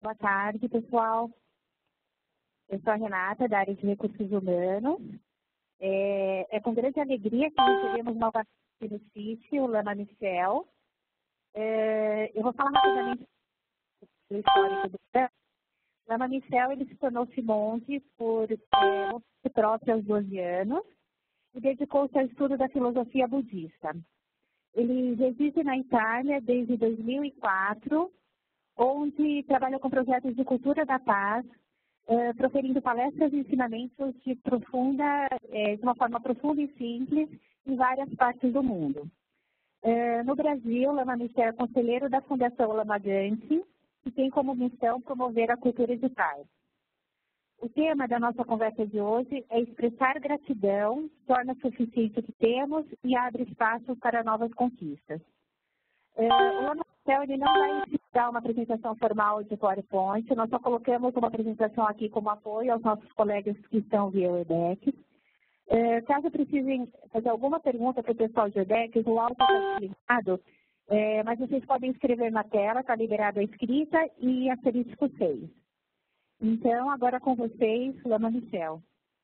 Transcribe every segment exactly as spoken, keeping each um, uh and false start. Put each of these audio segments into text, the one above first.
Boa tarde, pessoal. Eu sou a Renata, da área de Recursos Humanos. É, é com grande alegria que recebemos novamente no sítio, Lama Michel. É, eu vou falar rapidamente do histórico do Lama. Lama Michel, ele se tornou-se monge por é, próprio aos doze anos e dedicou-se ao estudo da filosofia budista. Ele reside na Itália desde dois mil e quatro, onde trabalha com projetos de cultura da paz, Uh, proferindo palestras e ensinamentos de, profunda, eh, de uma forma profunda e simples em várias partes do mundo. Uh, no Brasil, Lama Michel é conselheiro da Fundação Lama Gante e tem como missão promover a cultura de paz. O tema da nossa conversa de hoje é expressar gratidão, torna suficiente o que temos e abre espaço para novas conquistas. Uh, o Lama Michel, ele não vai dar uma apresentação formal de PowerPoint, nós só colocamos uma apresentação aqui como apoio aos nossos colegas que estão via Webex. Uh, caso precisem fazer alguma pergunta para o pessoal de Webex, o áudio está ligado, uh, mas vocês podem escrever na tela, está liberado a escrita e asterisco seis. Então, agora com vocês, Lama Michel.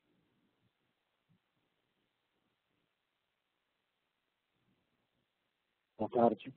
Boa tarde.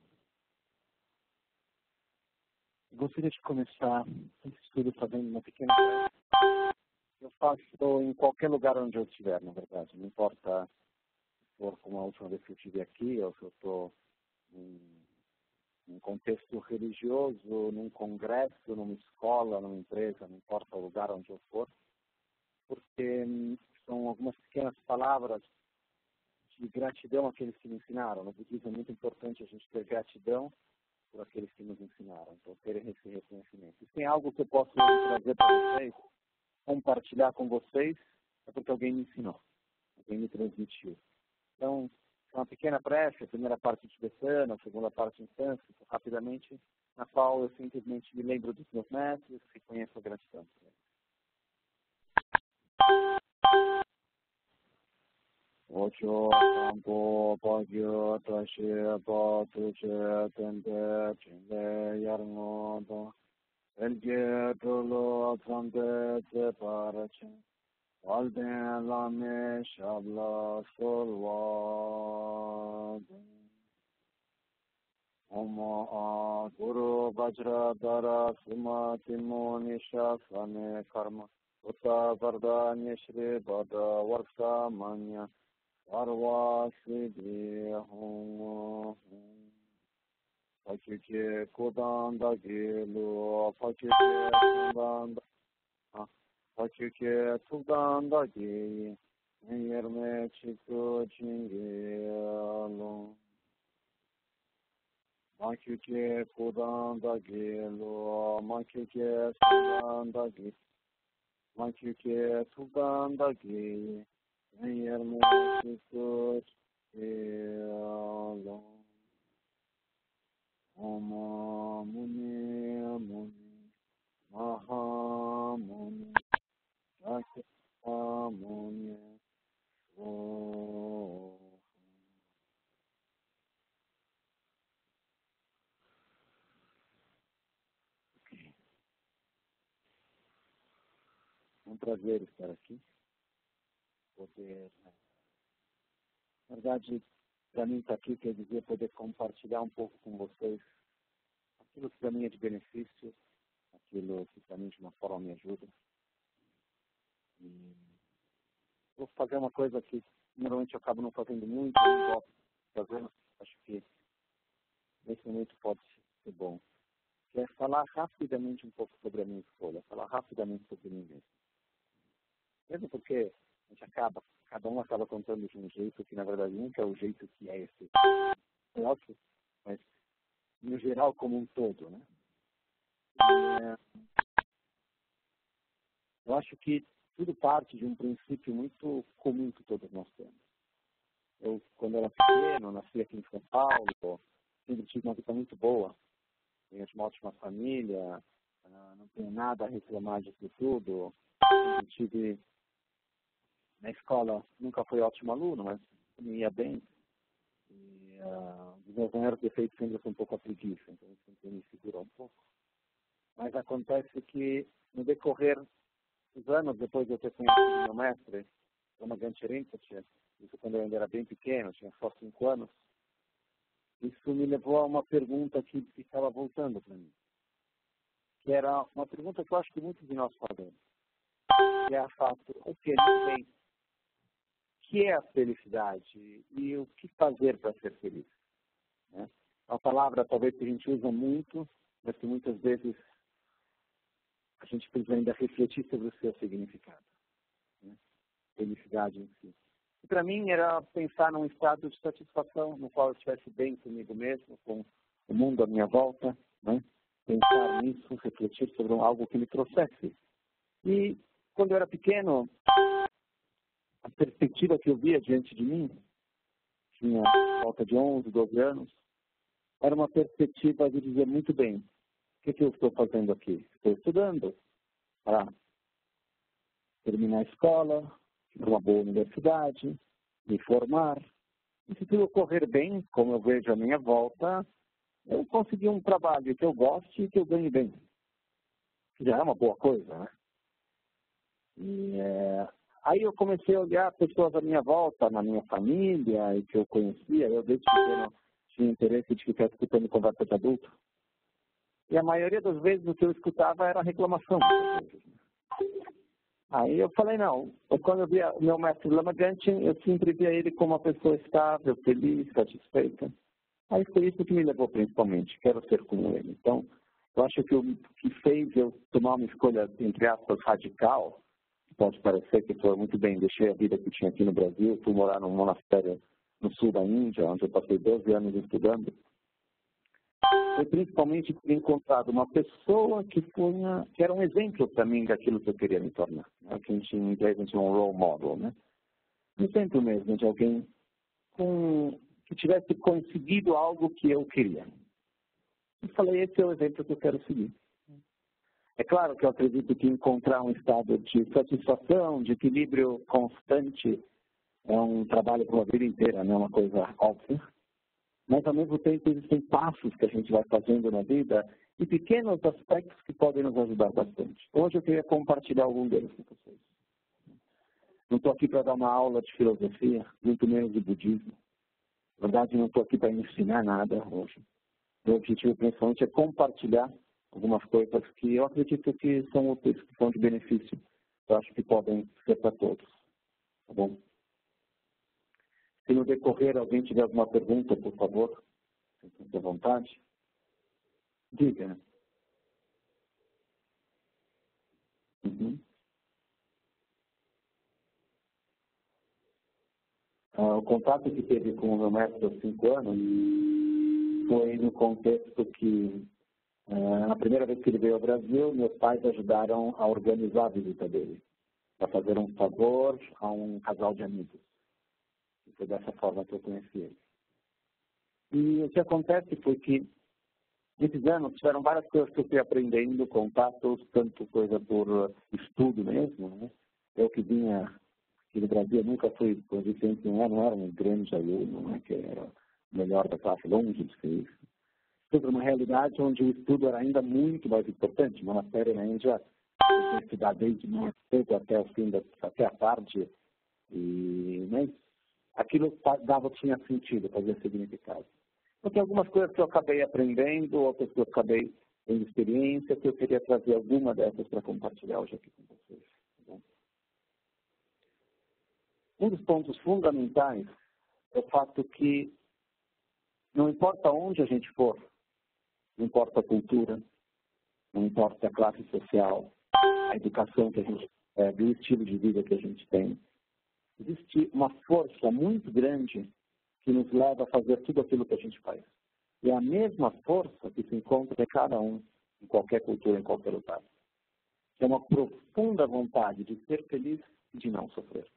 Gostaria de começar esse estudo fazendo uma pequena... Eu faço em qualquer lugar onde eu estiver, na verdade. Não importa se for como a última vez que eu estive aqui, ou se eu estou em um contexto religioso, num congresso, numa escola, numa empresa, não importa o lugar onde eu for, porque são algumas pequenas palavras de gratidão àqueles que me ensinaram. No budismo é muito importante a gente ter gratidão por aqueles que nos ensinaram, então ter esse reconhecimento. Se tem algo que eu posso trazer para vocês, compartilhar com vocês, é porque alguém me ensinou, alguém me transmitiu. Então, é uma pequena prece, a primeira parte tibetana, a segunda parte em sânscrito, rapidamente, na qual eu simplesmente me lembro dos meus mestres e conheço a gratidão. Ocho Sampo Pagyo Tashi Patuche Tende Chinde Yarngodo Elge Tolo Tante Teparache Walden Lame Shabla Solwade Oma Guru Vajra Dara Sima Timo Nisha Sane Karma Uta Varda Nishri Bada Varsa Manya Arva Sridri Hong Pachuche Kodanda Gilu Pachuche Kodanda Pachuche Tudanda Gi Yerme Chiku Chingelo Pachuche Kodanda Gilu Pachuche Tudanda Gi Pachuche Tudanda Gi Yerme Chiku Chingelo Oma Muni Muni Maha Muni Shakya Muni Oh. É um prazer estar aqui. Poder, na verdade, para mim estar aqui quer dizer poder compartilhar um pouco com vocês aquilo que para mim é de benefício, aquilo que para mim de uma forma me ajuda. E vou fazer uma coisa que normalmente eu acabo não fazendo muito, eu não gosto de fazer, acho que nesse momento pode ser bom. Que é falar rapidamente um pouco sobre a minha escolha, falar rapidamente sobre mim mesmo. Mesmo porque a gente acaba, cada um acaba contando de um jeito que na verdade nunca é o jeito que é esse. É óbvio, mas no geral como um todo, né? E, é, eu acho que tudo parte de um princípio muito comum que todos nós temos. Eu, quando era pequeno, nasci aqui em São Paulo, sempre tive uma vida muito boa, tenho uma ótima família, não tenho nada a reclamar disso tudo, sempre tive na escola, nunca fui ótimo aluno, mas me ia bem. E uh, os meus maiores defeitos sempre são um pouco a preguiça, então isso sempre me segura um pouco. Mas a acontece que, no decorrer dos anos, depois de eu ter conhecido meu mestre, Ramagante Rinpoche, isso quando eu ainda era bem pequeno, tinha só cinco anos, isso me levou a uma pergunta que ficava voltando para mim. Que era uma pergunta que eu acho que muitos de nós fazemos. Que é a fato, o que é bem? O que é a felicidade e o que fazer para ser feliz? Né? É uma palavra talvez que a gente usa muito, mas que muitas vezes a gente precisa ainda refletir sobre o seu significado. Né? Felicidade em si. E para mim era pensar num estado de satisfação no qual eu estivesse bem comigo mesmo, com o mundo à minha volta, né? Pensar nisso, refletir sobre algo que me trouxesse. E quando eu era pequeno, a perspectiva que eu via diante de mim, tinha volta de onze, doze anos, era uma perspectiva de dizer muito bem, o que, que eu estou fazendo aqui? Estou estudando para terminar a escola, para uma boa universidade, me formar. E se tudo correr bem, como eu vejo à minha volta, eu consegui um trabalho que eu goste e que eu ganhe bem. Já é uma boa coisa, né? E, é, aí eu comecei a olhar pessoas à minha volta, na minha família, e que eu conhecia. Eu desde pequeno tinha interesse de ficar escutando conversa de adulto. E a maioria das vezes o que eu escutava era reclamação. Aí eu falei, não, quando eu via o meu mestre Lama Ganthin, eu sempre via ele como uma pessoa estável, feliz, satisfeita. Aí foi isso que me levou principalmente, quero ser como ele. Então, eu acho que o que fez eu tomar uma escolha, entre aspas, radical, pode parecer que foi muito bem, deixei a vida que tinha aqui no Brasil, fui morar num monastério no sul da Índia, onde eu passei doze anos estudando, foi principalmente ter encontrado uma pessoa que, foi uma, que era um exemplo para mim daquilo que eu queria me tornar. Né? Que a gente, em inglês a gente chama um role model, né? Um exemplo mesmo de alguém com, que tivesse conseguido algo que eu queria. E falei, esse é o exemplo que eu quero seguir. É claro que eu acredito que encontrar um estado de satisfação, de equilíbrio constante, é um trabalho para uma vida inteira, não é uma coisa óbvia. Mas, ao mesmo tempo, existem passos que a gente vai fazendo na vida e pequenos aspectos que podem nos ajudar bastante. Hoje eu queria compartilhar algum deles com vocês. Não estou aqui para dar uma aula de filosofia, muito menos de budismo. Na verdade, não estou aqui para ensinar nada hoje. O meu objetivo, principalmente, é compartilhar algumas coisas que eu acredito que são úteis, que são de benefício. Eu acho que podem ser para todos. Tá bom? Se no decorrer alguém tiver alguma pergunta, por favor, sinta-se à vontade. Diga. Uhum. Ah, o contato que teve com o meu mestre aos cinco anos foi no contexto que, ah, na primeira vez que ele veio ao Brasil, meus pais ajudaram a organizar a visita dele, para fazer um favor a um casal de amigos. E foi dessa forma que eu conheci ele. E o que acontece foi que, nesses anos, tiveram várias coisas que eu fui aprendendo, contatos, tanto coisa por estudo mesmo, né? Eu que vinha aqui no Brasil, nunca fui coeficiente, não era, não era um grande aluno, né? Que era o melhor da classe, longe de ser isso. Sobre uma realidade onde o estudo era ainda muito mais importante. O monastério na Índia, eu tinha estudado desde mais cedo até o fim, da, até a tarde, e, mas aquilo dava, tinha sentido, fazia significado. Então, tem algumas coisas que eu acabei aprendendo, outras que eu acabei tendo experiência, que eu queria trazer alguma dessas para compartilhar hoje aqui com vocês. Tá bom? Um dos pontos fundamentais é o fato que não importa onde a gente for, não importa a cultura, não importa a classe social, a educação que a gente é, do estilo de vida que a gente tem, existe uma força muito grande que nos leva a fazer tudo aquilo que a gente faz. E é a mesma força que se encontra em cada um, em qualquer cultura, em qualquer lugar. É uma profunda vontade de ser feliz e de não sofrer.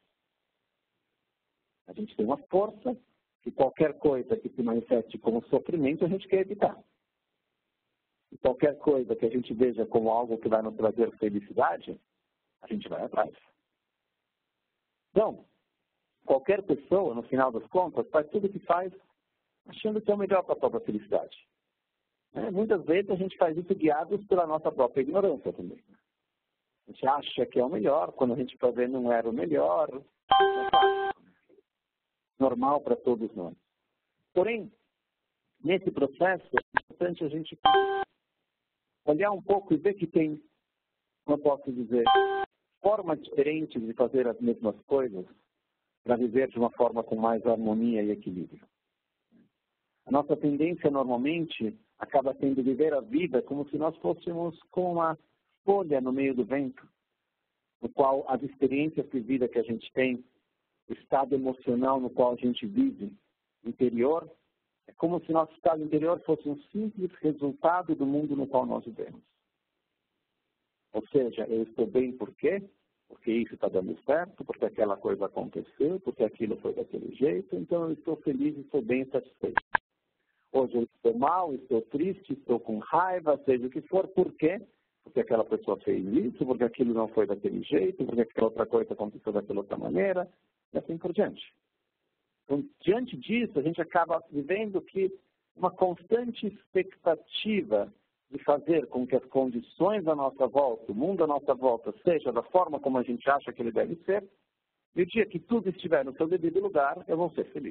A gente tem uma força que qualquer coisa que se manifeste como sofrimento, a gente quer evitar. E qualquer coisa que a gente veja como algo que vai nos trazer felicidade, a gente vai atrás. Então, qualquer pessoa, no final das contas, faz tudo o que faz achando que é o melhor para a própria felicidade. É, muitas vezes a gente faz isso guiados pela nossa própria ignorância também. A gente acha que é o melhor, quando a gente vai ver não era o melhor. É normal para todos nós. Porém, nesse processo, é importante a gente olhar um pouco e ver que tem, como eu posso dizer, formas diferentes de fazer as mesmas coisas para viver de uma forma com mais harmonia e equilíbrio. A nossa tendência, normalmente, acaba sendo viver a vida como se nós fôssemos com uma folha no meio do vento, no qual as experiências de vida que a gente tem, o estado emocional no qual a gente vive, interior, é como se nosso estado interior fosse um simples resultado do mundo no qual nós vivemos. Ou seja, eu estou bem por quê? Porque isso está dando certo, porque aquela coisa aconteceu, porque aquilo foi daquele jeito, então eu estou feliz e estou bem satisfeito. Hoje eu estou mal, estou triste, estou com raiva, seja o que for, por quê? Porque aquela pessoa fez isso, porque aquilo não foi daquele jeito, porque aquela outra coisa aconteceu daquela outra maneira, e assim por diante. Então, diante disso, a gente acaba vivendo que uma constante expectativa de fazer com que as condições da nossa volta, o mundo à nossa volta, seja da forma como a gente acha que ele deve ser, e o dia que tudo estiver no seu devido lugar, eu vou ser feliz.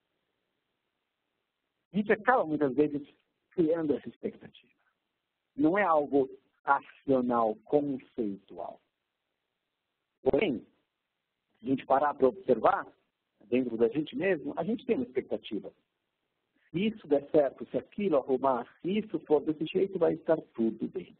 A gente acaba, muitas vezes, criando essa expectativa. Não é algo racional, conceitual. Porém, se a gente parar para observar, dentro da gente mesmo, a gente tem uma expectativa. Se isso der certo, se aquilo arrumar, se isso for desse jeito, vai estar tudo bem.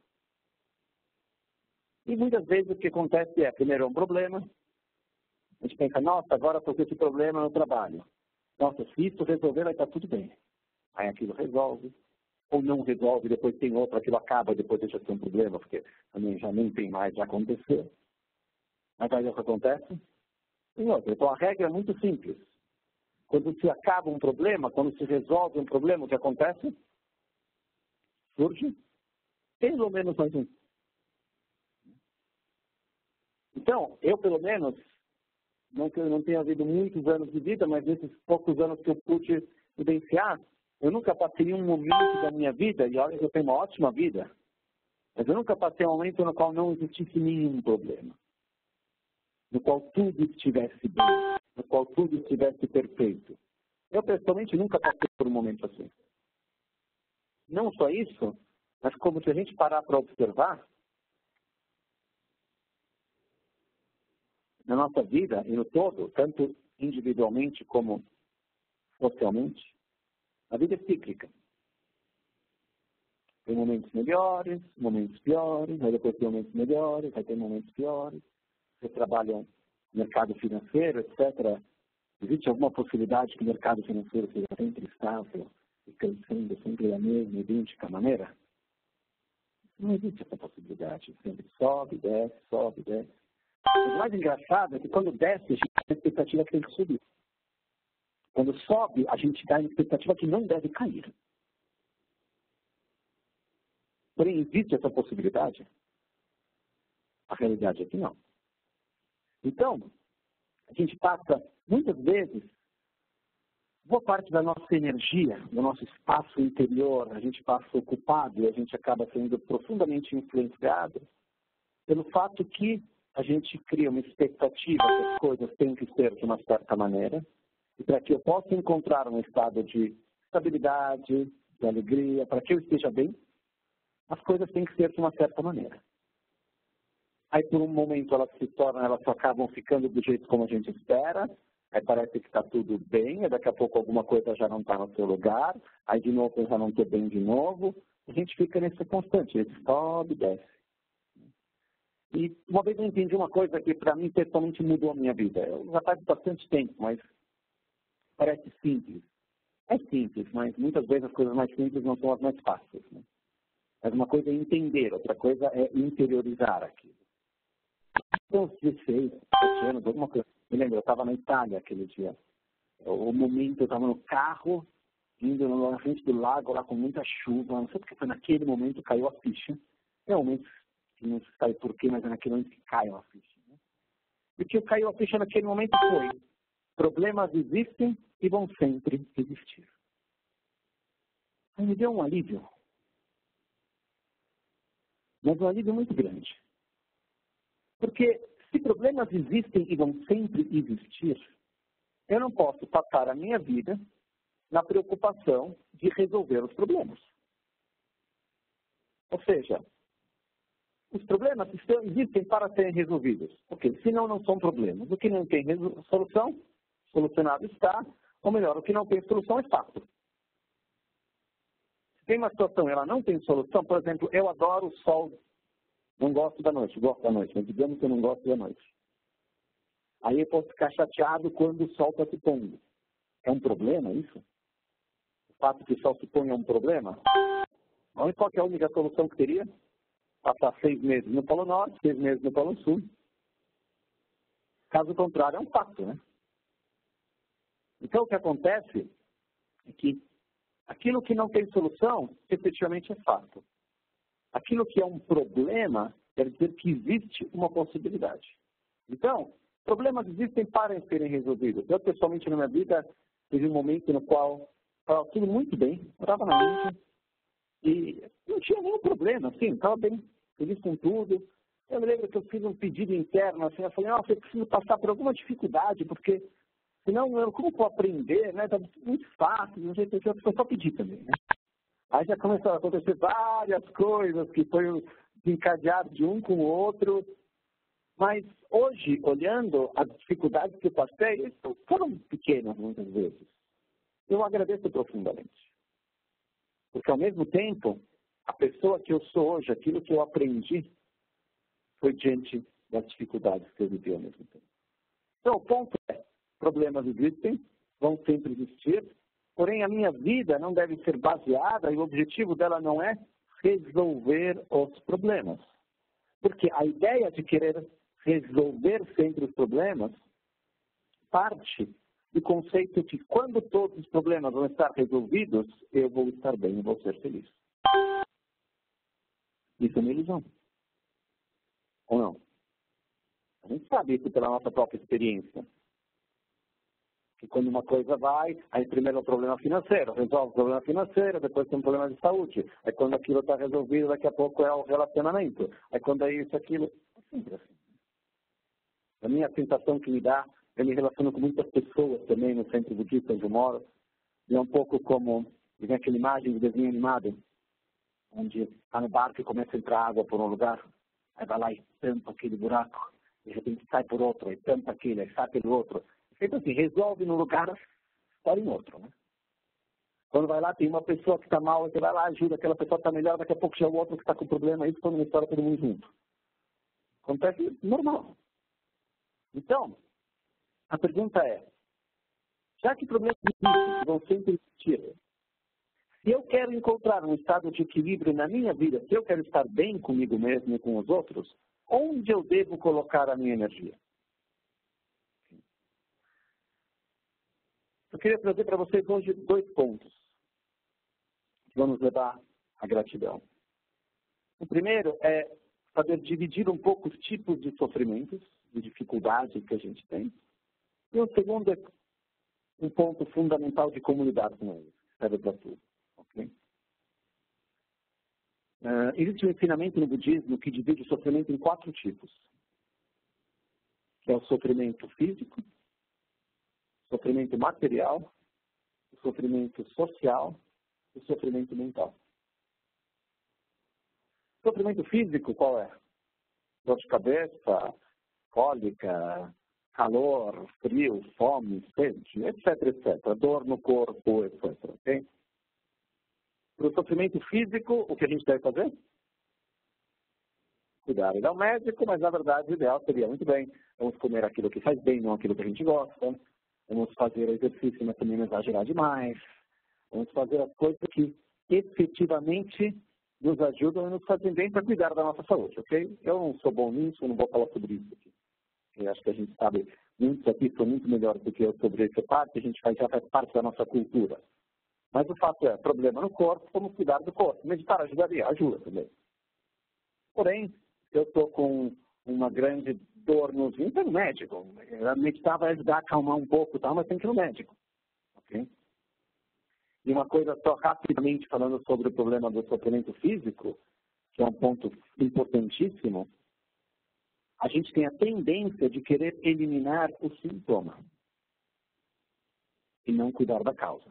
E muitas vezes o que acontece é, primeiro é um problema, a gente pensa, nossa, agora estou com esse problema no trabalho. Nossa, se isso resolver, vai estar tudo bem. Aí aquilo resolve, ou não resolve, depois tem outro, aquilo acaba, depois deixa de ter um problema, porque também já nem tem mais, já aconteceu. Mas aí o que acontece? Tem outra. Então a regra é muito simples. Quando se acaba um problema, quando se resolve um problema, o que acontece? Surge pelo menos mais um. Então, eu pelo menos, não que eu não tenha havido muitos anos de vida, mas nesses poucos anos que eu pude vivenciar, eu nunca passei um momento da minha vida, e olha que eu tenho uma ótima vida, mas eu nunca passei um momento no qual não existisse nenhum problema. No qual tudo estivesse bem, no qual tudo estivesse perfeito. Eu, pessoalmente, nunca passei por um momento assim. Não só isso, mas como se a gente parar para observar, na nossa vida e no todo, tanto individualmente como socialmente, a vida é cíclica. Tem momentos melhores, momentos piores, aí depois tem momentos melhores, vai ter momentos piores. Você trabalha no mercado financeiro, etcétera. Existe alguma possibilidade que o mercado financeiro seja sempre estável e crescendo sempre da mesma, idêntica maneira? Não existe essa possibilidade. Sempre sobe, desce, sobe, desce. O mais engraçado é que quando desce, a gente tem a expectativa que tem que subir. Quando sobe, a gente dá a expectativa que não deve cair. Porém, existe essa possibilidade? A realidade é que não. Então, a gente passa, muitas vezes, boa parte da nossa energia, do nosso espaço interior, a gente passa ocupado e a gente acaba sendo profundamente influenciado pelo fato que a gente cria uma expectativa que as coisas têm que ser de uma certa maneira, e para que eu possa encontrar um estado de estabilidade, de alegria, para que eu esteja bem, as coisas têm que ser de uma certa maneira. Aí, por um momento, elas se tornam, elas acabam ficando do jeito como a gente espera, aí parece que está tudo bem, e daqui a pouco alguma coisa já não está no seu lugar, aí de novo eu já não estou bem de novo, a gente fica nesse constante, ele sobe e desce. E uma vez eu entendi uma coisa que para mim pessoalmente mudou a minha vida. Eu já faz bastante tempo, mas parece simples. É simples, mas muitas vezes as coisas mais simples não são as mais fáceis. Né? Mas uma coisa é entender, outra coisa é interiorizar aquilo. Então, dezesseis, dezessete anos, alguma coisa. Me lembro, eu estava na Itália aquele dia. O momento, eu estava no carro, indo na frente do lago, lá com muita chuva. Não sei porque foi naquele momento que caiu a ficha. Realmente, não se sabe porquê, mas é naquele momento que caiu a ficha. Né? E o que caiu a ficha naquele momento foi: problemas existem e vão sempre existir. Aí me deu um alívio. mas um alívio muito grande. Porque se problemas existem e vão sempre existir, eu não posso passar a minha vida na preocupação de resolver os problemas. Ou seja, os problemas estão, existem para serem resolvidos. Ok, senão não são problemas. O que não tem solução, solucionado está, ou melhor, o que não tem solução é fato. Se tem uma situação e ela não tem solução, por exemplo, eu adoro o sol, não gosto da noite, gosto da noite, mas digamos que eu não gosto da noite. Aí eu posso ficar chateado quando o sol está se pondo. É um problema isso? O fato de que o sol se põe é um problema? Olha qual que é a única solução que teria? Passar seis meses no Polo Norte, seis meses no Polo Sul. Caso contrário, é um fato, né? Então, o que acontece é que aquilo que não tem solução, efetivamente é fato. Aquilo que é um problema, quer dizer que existe uma possibilidade. Então, problemas existem para serem resolvidos. Eu, pessoalmente, na minha vida, tive um momento no qual estava tudo muito bem, eu estava na Índia, e não tinha nenhum problema, assim, estava bem, feliz com tudo. Eu me lembro que eu fiz um pedido interno, assim, eu falei, nossa, eu preciso passar por alguma dificuldade, porque senão, eu, como vou aprender, né? Está muito fácil, de um jeito que eu só pedir também, né? Aí já começou a acontecer várias coisas que foi encadeado de um com o outro. Mas hoje, olhando as dificuldades que eu passei, foram pequenas muitas vezes. Eu agradeço profundamente. Porque ao mesmo tempo, a pessoa que eu sou hoje, aquilo que eu aprendi, foi diante das dificuldades que eu vivi ao mesmo tempo. Então, o ponto é, problemas existem, vão sempre existir, porém a minha vida não deve ser baseada, e o objetivo dela não é resolver os problemas. Porque a ideia de querer resolver sempre os problemas parte do conceito de que quando todos os problemas vão estar resolvidos, eu vou estar bem e vou ser feliz. Isso é uma ilusão. Ou não? A gente sabe isso pela nossa própria experiência. Que quando uma coisa vai, aí primeiro é o problema financeiro, resolve o problema financeiro, depois tem um problema de saúde. Aí quando aquilo está resolvido, daqui a pouco é o relacionamento. Aí quando é isso, aquilo, é sempre assim. A minha sensação que me dá, eu me relaciono com muitas pessoas também no centro budista onde eu moro, e é um pouco como, tem aquela imagem de desenho animado, onde está no barco e começa a entrar água por um lugar, aí vai lá e tampa aquele buraco, de repente sai por outro, aí tampa aquele, aí sai pelo outro. Então, assim, resolve num lugar, para em outro, né? Quando vai lá, tem uma pessoa que está mal, você vai lá, ajuda, aquela pessoa está melhor, daqui a pouco já é o outro que está com problema, isso quando uma história todo mundo junto. Acontece normal. Então, a pergunta é, já que problemas existem, vão sempre existir, se eu quero encontrar um estado de equilíbrio na minha vida, se eu quero estar bem comigo mesmo e com os outros, onde eu devo colocar a minha energia? Eu queria trazer para vocês hoje dois pontos que vão nos levar à gratidão. O primeiro é saber dividir um pouco os tipos de sofrimentos, de dificuldades que a gente tem. E o segundo é um ponto fundamental de como lidar com eles, que serve para tudo. Okay? Uh, existe um ensinamento no budismo que divide o sofrimento em quatro tipos. Que é o sofrimento físico, sofrimento material, o sofrimento social e o sofrimento mental. O sofrimento físico qual é? Dor de cabeça, cólica, calor, frio, fome, sede, etc, etcétera. Dor no corpo, etcétera. Okay? Para o sofrimento físico, o que a gente deve fazer? Cuidar, ir ao médico, mas na verdade o ideal seria, muito bem, vamos comer aquilo que faz bem, não aquilo que a gente gosta. Vamos fazer exercício, mas também não exagerar demais. Vamos fazer as coisas que efetivamente nos ajudam e nos fazem bem para cuidar da nossa saúde, ok? Eu não sou bom nisso, eu não vou falar sobre isso aqui. Eu acho que a gente sabe, muitos aqui são muito melhores do que eu sobre essa parte, a gente faz, já faz parte da nossa cultura. Mas o fato é, problema no corpo, vamos cuidar do corpo. Meditar ajudaria, ajuda também. Porém, eu estou com uma grande dor nos rins, é no médico. Meditar vai ajudar a acalmar um pouco, tá? Mas tem que ir no médico. Okay? E uma coisa só rapidamente falando sobre o problema do sofrimento físico, que é um ponto importantíssimo, a gente tem a tendência de querer eliminar o sintoma e não cuidar da causa.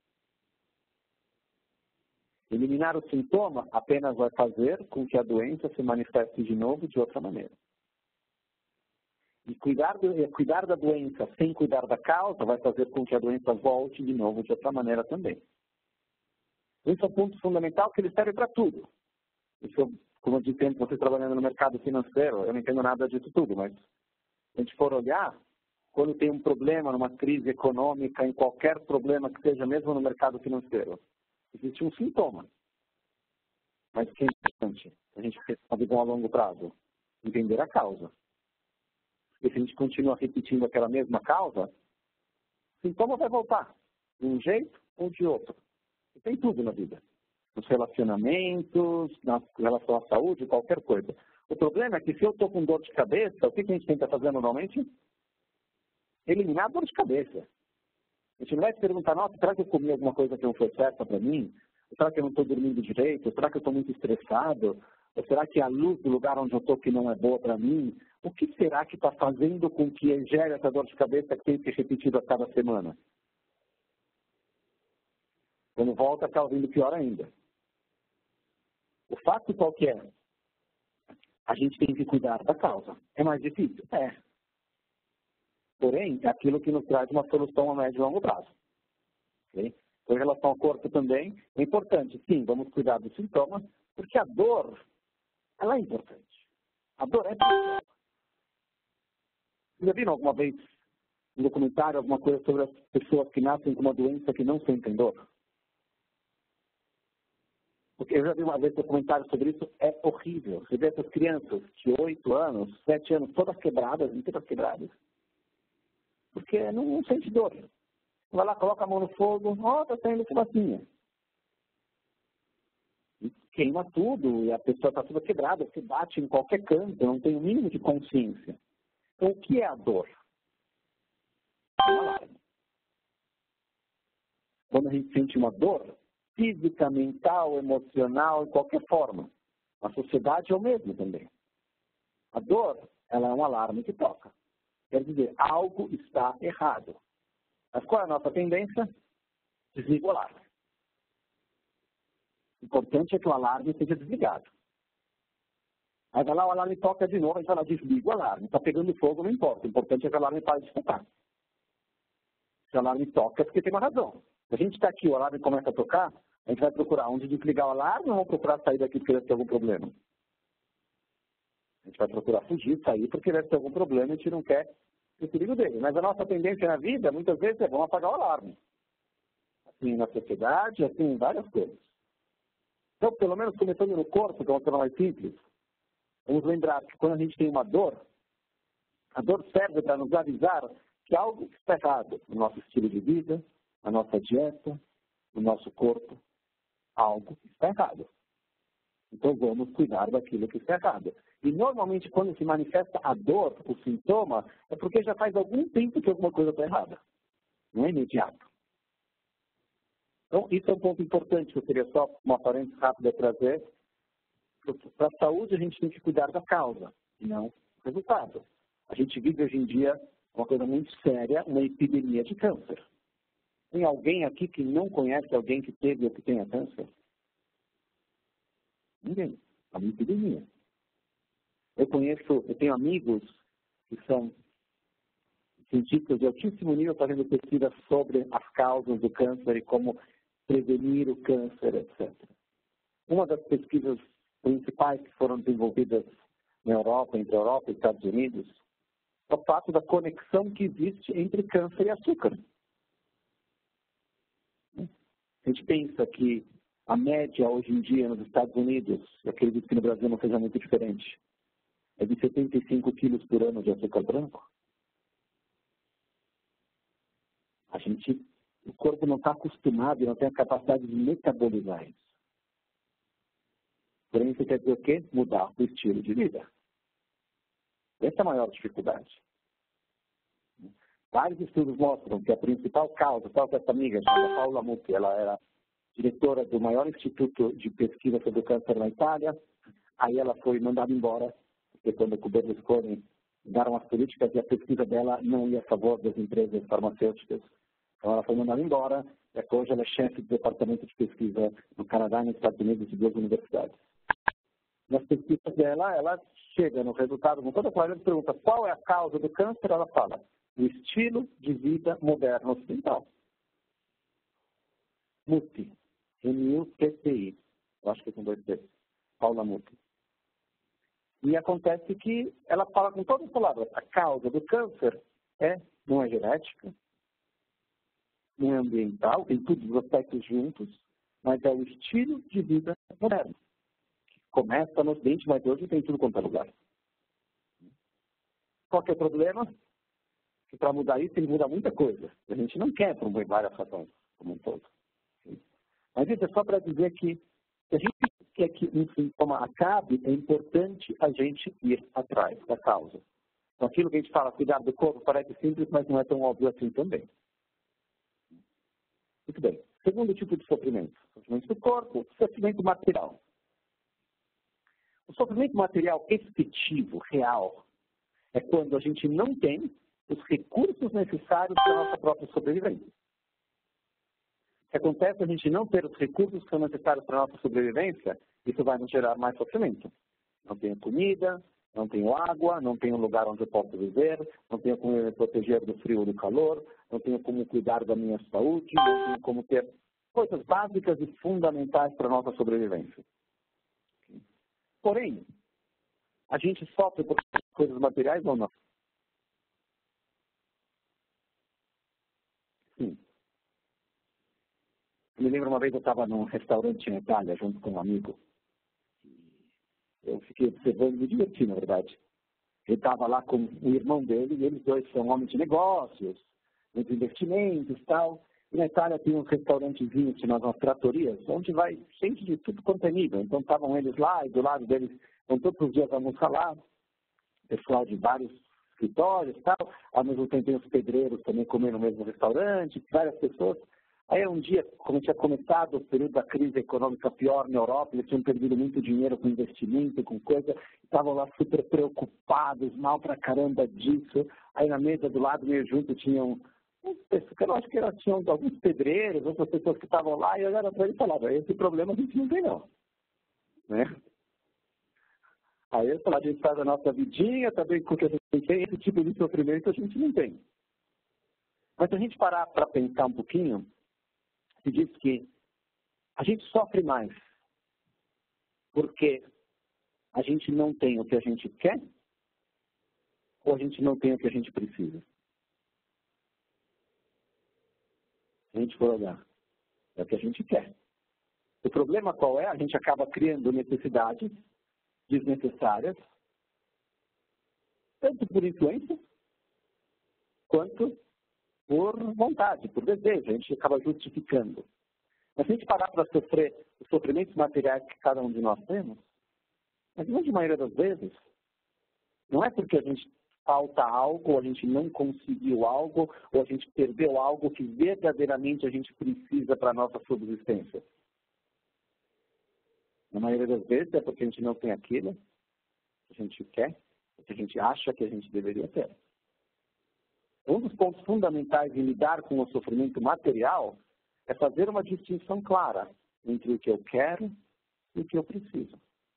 Eliminar o sintoma apenas vai fazer com que a doença se manifeste de novo de outra maneira. E cuidar, do, cuidar da doença sem cuidar da causa vai fazer com que a doença volte de novo de outra maneira também. Esse é um ponto fundamental que ele serve para tudo. Isso, como eu disse antes, você trabalhando no mercado financeiro, eu não entendo nada disso tudo, mas se a gente for olhar, quando tem um problema, numa crise econômica, em qualquer problema que seja, mesmo no mercado financeiro, existe um sintoma. Mas o que é importante? A gente tem uma visão a longo prazo. Entender a causa. E se a gente continua repetindo aquela mesma causa, o sintoma vai voltar. De um jeito ou de outro. E tem tudo na vida. Nos relacionamentos, na relação à saúde, qualquer coisa. O problema é que se eu estou com dor de cabeça, o que a gente tenta fazer normalmente? Eliminar a dor de cabeça. A gente não vai se perguntar, nossa, será que eu comi alguma coisa que não foi certa para mim? Ou será que eu não estou dormindo direito? Ou será que eu estou muito estressado? Ou será que a luz do lugar onde eu estou que não é boa para mim? O que será que está fazendo com que gere essa dor de cabeça que tem que ser repetida a cada semana? Quando volta, está ouvindo pior ainda. O fato qual que é? A gente tem que cuidar da causa. É mais difícil? É. Porém, é aquilo que nos traz uma solução a médio e longo prazo. Okay? Com relação ao corpo também, é importante, sim, vamos cuidar dos sintomas, porque a dor, ela é importante. A dor é importante. Vocês já viram alguma vez um documentário, alguma coisa sobre as pessoas que nascem com uma doença que não sentem dor? Porque eu já vi uma vez um documentário sobre isso, é horrível. Você vê essas crianças de oito anos, sete anos, todas quebradas, inteiras quebradas. Porque não, não sente dor. Vai lá, coloca a mão no fogo, ó, oh, tá saindo fumacinha. E queima tudo, e a pessoa está toda quebrada, se bate em qualquer canto, não tem o mínimo de consciência. Então, o que é a dor? É um alarme. Quando a gente sente uma dor, física, mental, emocional, de qualquer forma, a sociedade é o mesmo também. A dor, ela é um alarme que toca. Quer dizer, algo está errado. Mas qual é a nossa tendência? Desliga o alarme. O importante é que o alarme seja desligado. Aí vai lá, o alarme toca de novo, a gente vai lá, desliga o alarme. Está pegando fogo, não importa. O importante é que o alarme pare de tocar. Se o alarme toca, é porque tem uma razão. Se a gente está aqui, o alarme começa a tocar, a gente vai procurar onde desligar o alarme ou vamos procurar sair daqui porque deve ter algum problema? A gente vai procurar fugir, sair, porque deve ter algum problema e a gente não quer o perigo dele. Mas a nossa tendência na vida, muitas vezes, é vamos apagar o alarme. Assim na sociedade, assim em várias coisas. Então, pelo menos começando no corpo, que é uma coisa mais simples, vamos lembrar que quando a gente tem uma dor, a dor serve para nos avisar que algo está errado no nosso estilo de vida, na nossa dieta, no nosso corpo. Algo está errado. Então, vamos cuidar daquilo que está errado. E, normalmente, quando se manifesta a dor, o sintoma, é porque já faz algum tempo que alguma coisa está errada. Não é imediato. Então, isso é um ponto importante que eu queria só, uma parênteses rápida, trazer. Para a saúde, a gente tem que cuidar da causa, e não do resultado. A gente vive, hoje em dia, uma coisa muito séria, uma epidemia de câncer. Tem alguém aqui que não conhece alguém que teve ou que tenha câncer? Ninguém. É uma epidemia. Eu conheço, eu tenho amigos que são cientistas de altíssimo nível fazendo pesquisas sobre as causas do câncer e como prevenir o câncer, etcétera. Uma das pesquisas principais que foram desenvolvidas na Europa, entre a Europa e Estados Unidos, é o fato da conexão que existe entre câncer e açúcar. A gente pensa que a média hoje em dia nos Estados Unidos, eu acredito que no Brasil não seja muito diferente, é de setenta e cinco quilos por ano de açúcar branco. A gente, o corpo não está acostumado e não tem a capacidade de metabolizar isso. Porém, isso quer dizer o quê? Mudar o estilo de vida. Essa é a maior dificuldade. Vários estudos mostram que a principal causa, só que essa amiga, chamada Paula Mucchi, ela era diretora do maior instituto de pesquisa sobre o câncer na Itália, aí ela foi mandada embora, porque quando o Berlusconi mudaram as políticas e a pesquisa dela não ia a favor das empresas farmacêuticas. Então ela foi mandada embora, e hoje ela é chefe do departamento de pesquisa no Canadá e nos Estados Unidos de duas universidades. Nas pesquisas dela, ela chega no resultado com toda clareza e pergunta qual é a causa do câncer, ela fala, o estilo de vida moderno ocidental. Muti, M U T T I, eu acho que é com dois T, Paula Muti. E acontece que ela fala com todas as palavras, a causa do câncer é, não é genética, não é ambiental, tem todos os aspectos juntos, mas é o estilo de vida moderno. Começa no Ocidente, mas hoje tem tudo quanto é lugar. Qual que é o problema? Que para mudar isso tem que mudar muita coisa. A gente não quer promover várias razões como um todo. Mas isso é só para dizer que se a gente quer que um sintoma acabe, é importante a gente ir atrás da causa. Então, aquilo que a gente fala, cuidar do corpo, parece simples, mas não é tão óbvio assim também. Muito bem. Segundo tipo de sofrimento. Sofrimento do corpo, sofrimento material. O sofrimento material efetivo, real, é quando a gente não tem os recursos necessários para a nossa própria sobrevivência. O que acontece é a gente não ter os recursos que são necessários para a nossa sobrevivência, isso vai nos gerar mais sofrimento. Não tenho comida, não tenho água, não tenho lugar onde eu posso viver, não tenho como me proteger do frio ou do calor, não tenho como cuidar da minha saúde, não tenho como ter coisas básicas e fundamentais para a nossa sobrevivência. Porém, a gente sofre por coisas materiais ou não? Sim. Eu me lembro uma vez eu estava num restaurante na Itália, junto com um amigo. Eu fiquei observando e me diverti, na verdade. Ele estava lá com o irmão dele, e eles dois são homens de negócios, muitos investimentos e tal. E na Itália tem uns restaurantezinhos, nas umas tratorias, onde vai gente de tudo quanto é nível. Então estavam eles lá, e do lado deles, então todos os dias almoçar lá, pessoal de vários escritórios e tal. Ao mesmo tempo tem os pedreiros também comendo no mesmo restaurante, várias pessoas. Aí um dia, como tinha começado o período da crise econômica pior na Europa, eles tinham perdido muito dinheiro com investimento, com coisa, estavam lá super preocupados, mal pra caramba disso. Aí na mesa do lado, meio junto, tinham, eu acho que eram, tinham alguns pedreiros, outras pessoas que estavam lá, e olharam para ele e falaram, esse problema a gente não tem não. Né? Aí eles falaram, a gente faz a nossa vidinha, também com o que a gente tem, esse tipo de sofrimento a gente não tem. Mas se a gente parar para pensar um pouquinho, se diz que a gente sofre mais porque a gente não tem o que a gente quer ou a gente não tem o que a gente precisa. Se a gente for olhar, é o que a gente quer. O problema qual é? A gente acaba criando necessidades desnecessárias, tanto por influência, quanto por vontade, por desejo. A gente acaba justificando. Mas se a gente parar para sofrer os sofrimentos materiais que cada um de nós temos, a grande maioria das vezes, não é porque a gente falta algo, ou a gente não conseguiu algo, ou a gente perdeu algo que verdadeiramente a gente precisa para a nossa subsistência. Na maioria das vezes é porque a gente não tem aquilo que a gente quer, que a gente acha que a gente deveria ter. Um dos pontos fundamentais em lidar com o sofrimento material é fazer uma distinção clara entre o que eu quero e o que eu preciso.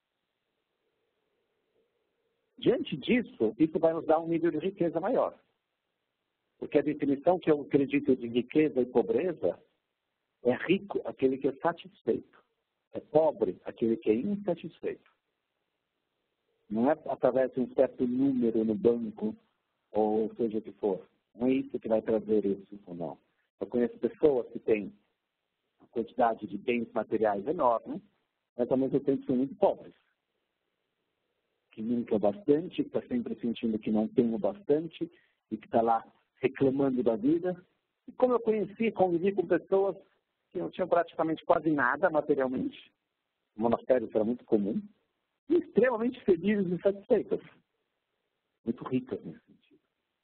Diante disso, isso vai nos dar um nível de riqueza maior. Porque a definição que eu acredito de riqueza e pobreza é rico aquele que é satisfeito. É pobre aquele que é insatisfeito. Não é através de um certo número no banco, ou seja o que for. Não é isso que vai trazer isso ou não. Eu conheço pessoas que têm uma quantidade de bens materiais enorme, mas ao mesmo tempo são muito pobres. Que nunca é bastante, que está sempre sentindo que não tem o bastante e que está lá reclamando da vida. E como eu conheci, convivi com pessoas que não tinham praticamente quase nada materialmente, o monastério era muito comum, e extremamente felizes e satisfeitas. Muito ricas nesse sentido.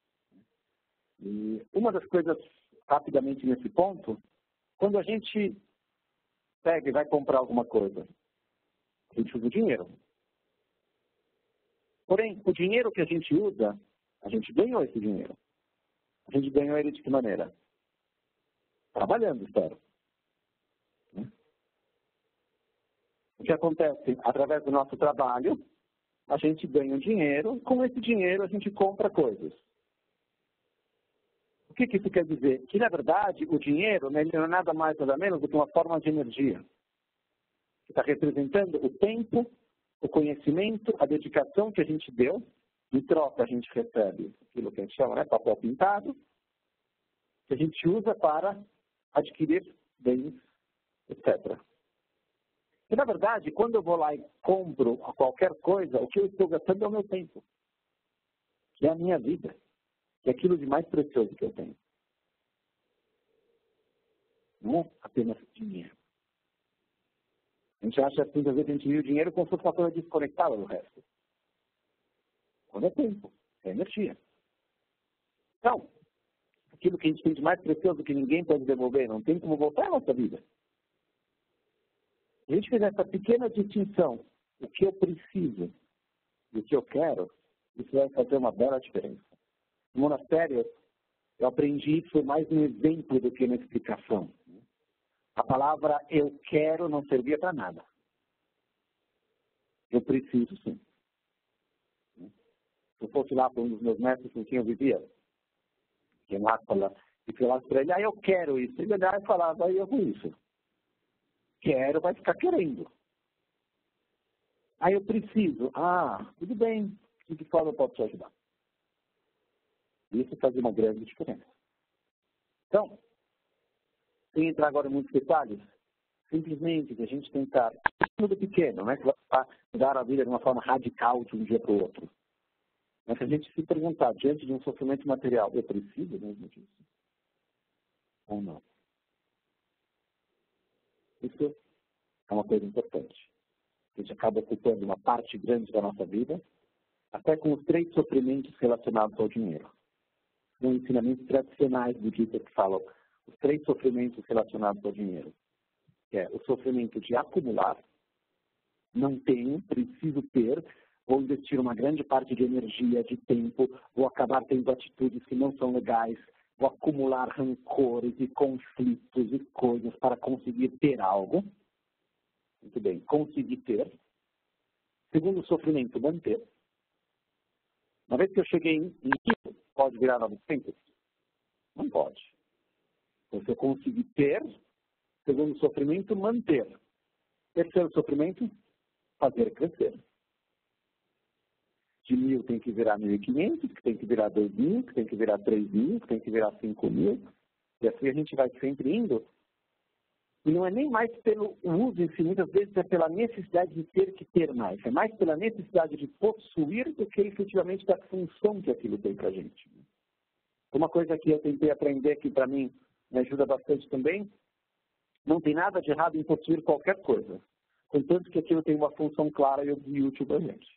E uma das coisas, rapidamente nesse ponto, quando a gente pega e vai comprar alguma coisa, a gente usa o dinheiro. Porém, o dinheiro que a gente usa, a gente ganhou esse dinheiro. A gente ganhou ele de que maneira? Trabalhando, espero. O que acontece? Através do nosso trabalho, a gente ganha um dinheiro, com esse dinheiro a gente compra coisas. O que, que isso quer dizer? Que, na verdade, o dinheiro, né, ele não é nada mais, nada menos do que uma forma de energia. Que está representando o tempo, o conhecimento, a dedicação que a gente deu. Em troca, a gente recebe aquilo que a gente chama, né, papel pintado, que a gente usa para adquirir bens, etcétera. E, na verdade, quando eu vou lá e compro qualquer coisa, o que eu estou gastando é o meu tempo, que é a minha vida, que é aquilo de mais precioso que eu tenho. Não é apenas dinheiro. A gente acha que muitas vezes a gente vive o dinheiro como se fosse uma coisa desconectada do resto. Quando é tempo, é energia. Então, aquilo que a gente tem de mais precioso que ninguém pode devolver, não tem como voltar à nossa vida. Se a gente fizer essa pequena distinção, o que eu preciso e o que eu quero, isso vai fazer uma bela diferença. No monastério, eu aprendi isso mais no exemplo do que na explicação. A palavra eu quero não servia para nada. Eu preciso sim. Se eu fosse lá para um dos meus mestres com quem eu vivia, que lá fala, e falasse para ele, ah, eu quero isso. Ele olhava e falava, ah, eu com isso. Quero, vai ficar querendo. Ah, eu preciso. Ah, tudo bem. De que forma eu posso te ajudar? Isso faz uma grande diferença. Então, sem entrar agora em muitos detalhes, simplesmente que a gente tentar, tudo pequeno, né, que vai mudar a vida de uma forma radical de um dia para o outro. Mas se a gente se perguntar, diante de um sofrimento material, eu preciso mesmo disso? Ou não? Isso é uma coisa importante. A gente acaba ocupando uma parte grande da nossa vida, até com os três sofrimentos relacionados ao dinheiro. São ensinamentos tradicionais budistas que falam os três sofrimentos relacionados ao dinheiro. Que é o sofrimento de acumular, não tenho, preciso ter, vou investir uma grande parte de energia, de tempo, vou acabar tendo atitudes que não são legais, vou acumular rancores e conflitos e coisas para conseguir ter algo. Muito bem, conseguir ter. Segundo sofrimento, manter. Uma vez que eu cheguei em isso, pode virar novecentos? Não pode. Então, se eu conseguir ter, segundo sofrimento, manter. Terceiro sofrimento, fazer crescer. De mil tem que virar mil e quinhentos, que tem que virar dois mil, que tem que virar três mil, que tem que virar cinco mil. E assim a gente vai sempre indo. E não é nem mais pelo uso em si, muitas vezes é pela necessidade de ter que ter mais. É mais pela necessidade de possuir do que efetivamente da função que aquilo tem para a gente. Uma coisa que eu tentei aprender que para mim me ajuda bastante também, não tem nada de errado em possuir qualquer coisa, contanto que aquilo tem uma função clara e útil para a gente.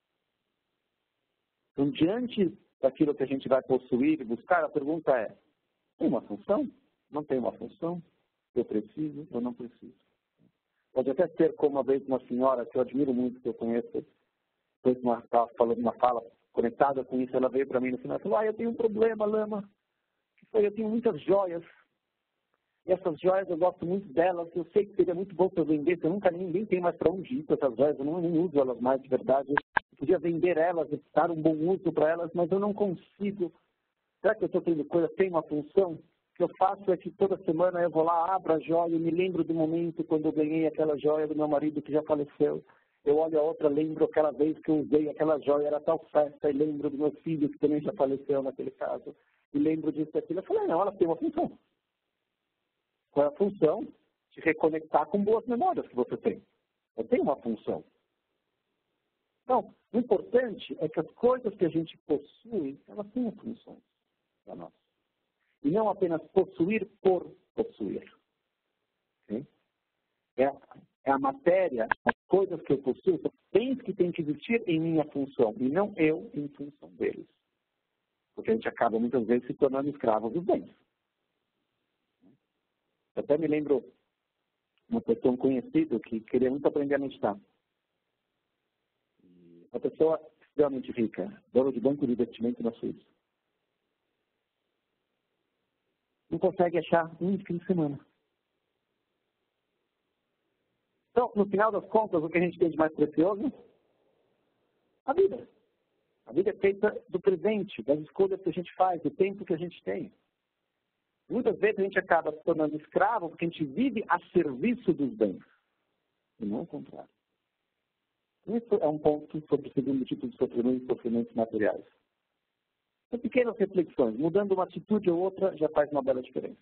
Então, diante daquilo que a gente vai possuir e buscar, a pergunta é, tem uma função? Não tem uma função? Eu preciso ou não preciso? Pode até ser como uma vez uma senhora que eu admiro muito, que eu conheço, depois uma, estava falando uma fala conectada com isso, ela veio para mim no final e falou, ah, eu tenho um problema, Lama, que foi, eu tenho muitas joias, e essas joias eu gosto muito delas, eu sei que seria muito bom para eu vender, eu nunca ninguém tem mais para onde ir com essas joias, eu não, não uso elas mais de verdade, eu podia vender elas, dar um bom uso para elas, mas eu não consigo. Será que eu estou tendo coisa, tem uma função? O que eu faço é que toda semana eu vou lá, abro a joia e me lembro do momento quando eu ganhei aquela joia do meu marido que já faleceu. Eu olho a outra, lembro aquela vez que eu usei aquela joia, era tal festa, e lembro do meu filho que também já faleceu naquele caso. E lembro disso e aquilo. Eu falei, não, ela tem uma função. Qual é a função? De reconectar com boas memórias que você tem. Eu tenho uma função. Então, o importante é que as coisas que a gente possui, elas têm funções para nós. E não apenas possuir por possuir. Okay? É, é a matéria, as coisas que eu possuo, são bens que têm que existir em minha função, e não eu em função deles. Porque a gente acaba muitas vezes se tornando escravo dos bens. Eu até me lembro uma pessoa, um conhecido, que queria muito aprender a meditar. Uma pessoa extremamente rica, dono de banco de investimento na Suíça. Não consegue achar um fim de semana. Então, no final das contas, o que a gente tem de mais precioso? A vida. A vida é feita do presente, das escolhas que a gente faz, do tempo que a gente tem. Muitas vezes a gente acaba se tornando escravo porque a gente vive a serviço dos bens. E não o contrário. Isso é um ponto sobre o segundo tipo de sofrimento, sofrimentos materiais. São pequenas reflexões. Mudando uma atitude ou outra já faz uma bela diferença.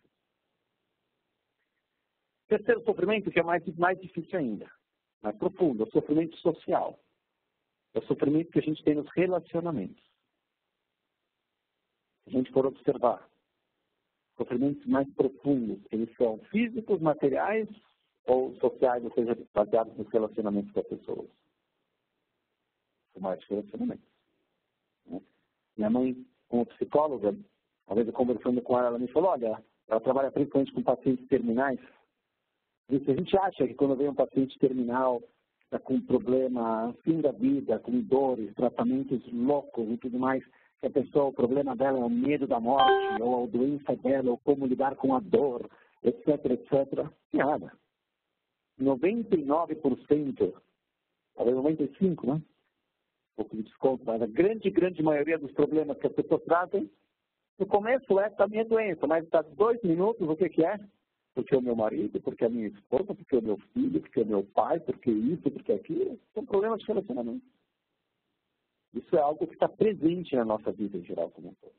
Terceiro sofrimento, que é mais, mais difícil ainda, mais profundo, é o sofrimento social. É o sofrimento que a gente tem nos relacionamentos. Se a gente for observar, sofrimentos mais profundos, eles são físicos, materiais ou sociais, ou seja, baseados nos relacionamentos com as pessoas. São mais relacionamentos. Né? Minha mãe, como psicóloga, uma vez eu conversando com ela, ela me falou, olha, ela trabalha principalmente com pacientes terminais. E se a gente acha que quando vem um paciente terminal, está com um problema, fim da vida, com dores, tratamentos loucos e tudo mais, que a pessoa, o problema dela é o medo da morte, ou a doença dela, ou como lidar com a dor, etc, etcétera. Nada. noventa e nove por cento, talvez noventa e cinco por cento, né? Um pouco de desconto, mas a grande, grande maioria dos problemas que as pessoas trazem, no começo é a minha doença, mas está dois minutos, o que que é? Porque é o meu marido, porque é a minha esposa, porque é o meu filho, porque é o meu pai, porque isso, porque aquilo. São problemas de relacionamento. Isso é algo que está presente na nossa vida em geral como um todo.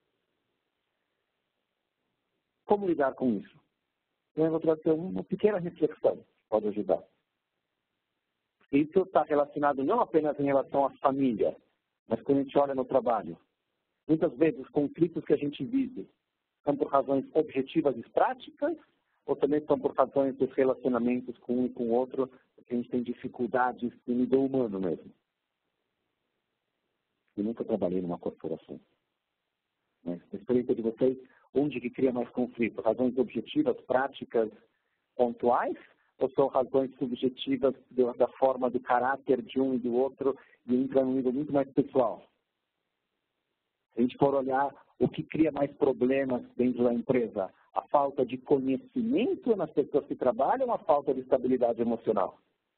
Como lidar com isso? Eu vou trazer uma pequena reflexão que pode ajudar. Isso está relacionado não apenas em relação à família, mas quando a gente olha no trabalho. Muitas vezes os conflitos que a gente vive são por razões objetivas e práticas, ou também são por razões dos relacionamentos com um e com o outro, porque a gente tem dificuldades no nível humano mesmo. Eu nunca trabalhei numa corporação. Mas a experiência de vocês, onde que cria mais conflito? Razões objetivas, práticas, pontuais? Ou são razões subjetivas da forma do caráter de um e do outro e entra num nível muito mais pessoal? Se a gente for olhar o que cria mais problemas dentro da empresa, a falta de conhecimento nas pessoas que trabalham ou a falta de estabilidade emocional?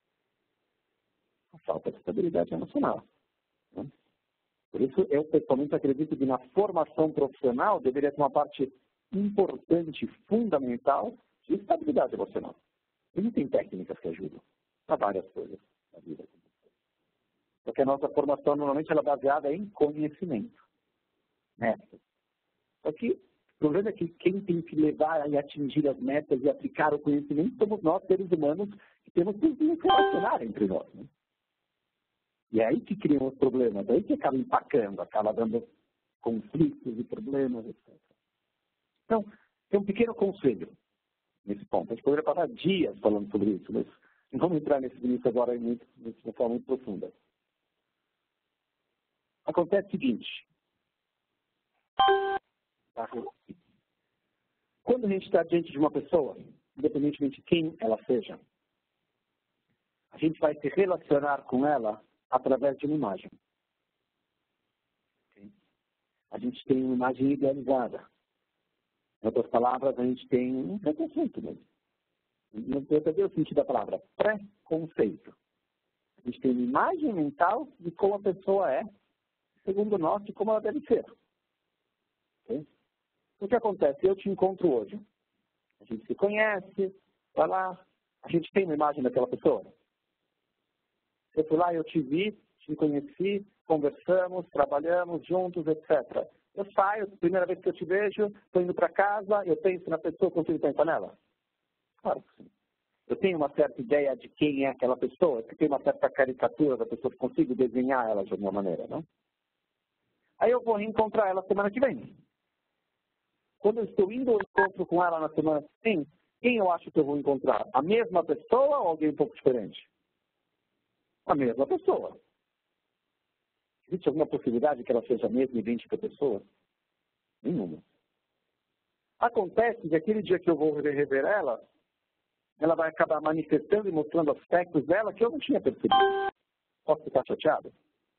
A falta de estabilidade emocional. Né? Por isso, eu pessoalmente acredito que na formação profissional deveria ter uma parte importante, fundamental, de estabilidade emocional. Existem técnicas que ajudam a várias coisas na vida. Porque a nossa formação, normalmente, ela é baseada em conhecimento. Metas. Só que o problema é que quem tem que levar e atingir as metas e aplicar o conhecimento somos nós, seres humanos, que temos que nos relacionar entre nós. Né? E é aí que criam os problemas, é aí que acaba empacando, acaba dando conflitos e problemas, etcétera. Então, tem um pequeno conselho nesse ponto. A gente poderia passar dias falando sobre isso, mas não vamos entrar nesse início agora muito, de uma forma muito profunda. Acontece o seguinte. Quando a gente está diante de uma pessoa, independentemente de quem ela seja, a gente vai se relacionar com ela através de uma imagem. A gente tem uma imagem idealizada. Em outras palavras, a gente tem um preconceito mesmo. Não percebeu o sentido da palavra? Preconceito. A gente tem uma imagem mental de como a pessoa é, segundo nós, de como ela deve ser. Okay? O que acontece? Eu te encontro hoje. A gente se conhece, vai lá, a gente tem uma imagem daquela pessoa. Eu fui lá, eu te vi, te conheci, conversamos, trabalhamos juntos, etcétera. Eu saio, primeira vez que eu te vejo, estou indo para casa, eu penso na pessoa, consigo pensar nela? Claro que sim. Eu tenho uma certa ideia de quem é aquela pessoa, eu tenho uma certa caricatura da pessoa, consigo desenhar ela de alguma maneira, não? Aí eu vou reencontrar ela semana que vem. Quando eu estou indo ao encontro com ela na semana que vem, quem eu acho que eu vou encontrar? A mesma pessoa ou alguém um pouco diferente? A mesma pessoa. Existe alguma possibilidade que ela seja a mesma idêntica pessoa? Nenhuma. Acontece que aquele dia que eu vou rever ela, ela vai acabar manifestando e mostrando aspectos dela que eu não tinha percebido. Posso ficar chateado?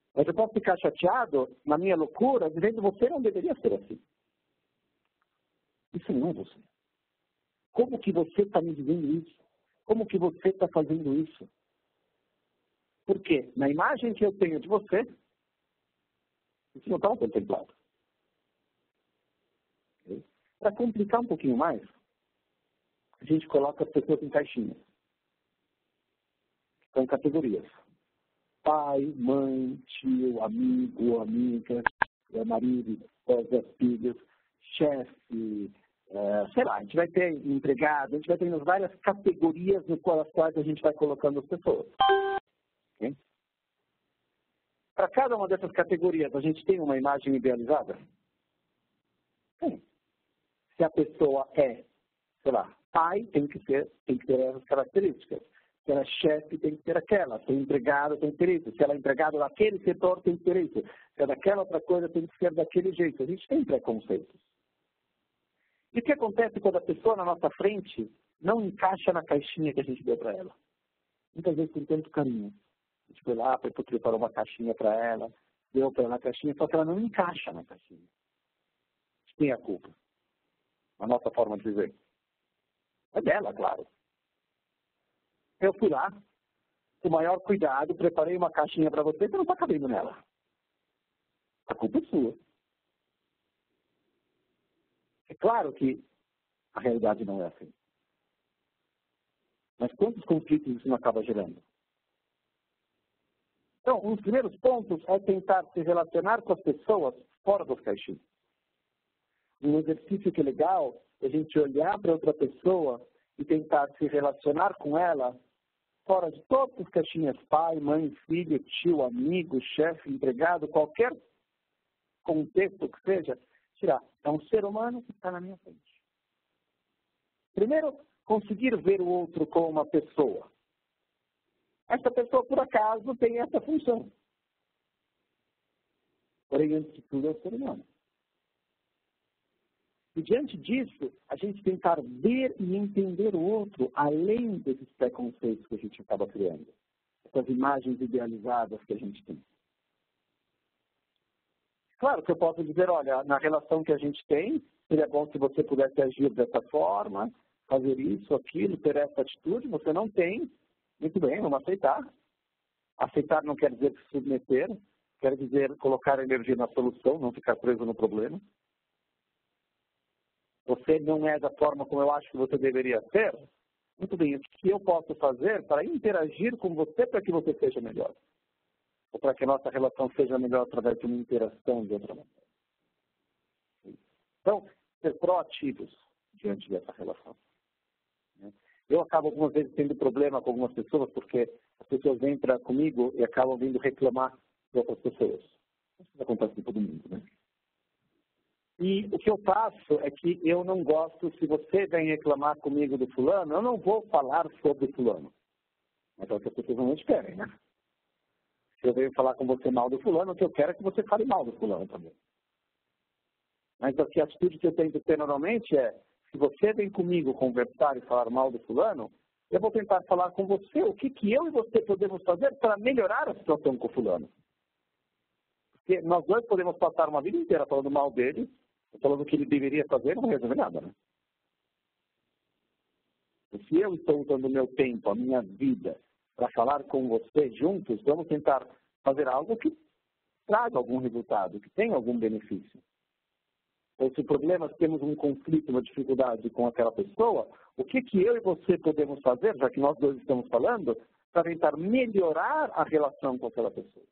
Mas eu posso ficar chateado na minha loucura, dizendo você não deveria ser assim. Isso não é você. Como que você está me dizendo isso? Como que você está fazendo isso? Porque na imagem que eu tenho de você, isso não está contemplado. Okay? Para complicar um pouquinho mais, a gente coloca as pessoas em caixinhas. São categorias. Pai, mãe, tio, amigo, amiga, marido, esposa, filhos, chefe, uh, sei lá, a gente vai ter empregado, a gente vai ter várias categorias no qual, as quais a gente vai colocando as pessoas. Okay? Para cada uma dessas categorias, a gente tem uma imagem idealizada? Tem. Se a pessoa é, sei lá, pai, tem que ter, tem que ter essas características. Se ela é chefe, tem que ter aquela. Se é empregado, tem que ter isso. Se ela é empregada daquele setor, tem que ter isso. Se é daquela outra coisa, tem que ser daquele jeito. A gente tem preconceitos. E o que acontece quando a pessoa na nossa frente não encaixa na caixinha que a gente deu para ela? Muitas vezes com tanto carinho. A gente foi lá, preparou uma caixinha para ela, deu para ela a caixinha, só que ela não encaixa na caixinha. A gente tem a culpa. A nossa forma de viver. É dela, claro. Eu fui lá, com o maior cuidado, preparei uma caixinha para você, você não está cabendo nela. A culpa é sua. É claro que a realidade não é assim. Mas quantos conflitos isso não acaba gerando? Então, um dos primeiros pontos é tentar se relacionar com as pessoas fora das caixinhas. Um exercício que é legal é a gente olhar para outra pessoa e tentar se relacionar com ela fora de todas as caixinhas, pai, mãe, filho, tio, amigo, chefe, empregado, qualquer contexto que seja, tirar. É um ser humano que está na minha frente. Primeiro, conseguir ver o outro como uma pessoa. Essa pessoa, por acaso, tem essa função. Porém, antes de tudo, é o ser humano. E diante disso, a gente tentar ver e entender o outro, além desses preconceitos que a gente acaba criando. Essas imagens idealizadas que a gente tem. Claro que eu posso dizer, olha, na relação que a gente tem, seria bom se você pudesse agir dessa forma, fazer isso, aquilo, ter essa atitude. Você não tem. Muito bem, vamos aceitar. Aceitar não quer dizer se submeter, quer dizer colocar energia na solução, não ficar preso no problema. Você não é da forma como eu acho que você deveria ser. Muito bem, o que eu posso fazer para interagir com você para que você seja melhor? Ou para que a nossa relação seja melhor através de uma interação de outra maneira? Então, ser proativos diante dessa relação. Eu acabo algumas vezes tendo problema com algumas pessoas porque as pessoas vêm para comigo e acabam vindo reclamar de outras pessoas. Isso acontece com todo mundo, né? E o que eu faço é que eu não gosto, se você vem reclamar comigo do fulano, eu não vou falar sobre fulano. Mas é o que as pessoas normalmente querem, né? Se eu venho falar com você mal do fulano, o que eu quero é que você fale mal do fulano também. Mas a atitude que eu tento ter normalmente é, se você vem comigo conversar e falar mal do fulano, eu vou tentar falar com você o que, que eu e você podemos fazer para melhorar a situação com o fulano. Porque nós dois podemos passar uma vida inteira falando mal dele, falando o que ele deveria fazer, não vai resolver nada, né? E se eu estou usando o meu tempo, a minha vida, para falar com você juntos, vamos tentar fazer algo que traga algum resultado, que tenha algum benefício. Ou se o problema é que temos um conflito, uma dificuldade com aquela pessoa, o que, que eu e você podemos fazer, já que nós dois estamos falando, para tentar melhorar a relação com aquela pessoa?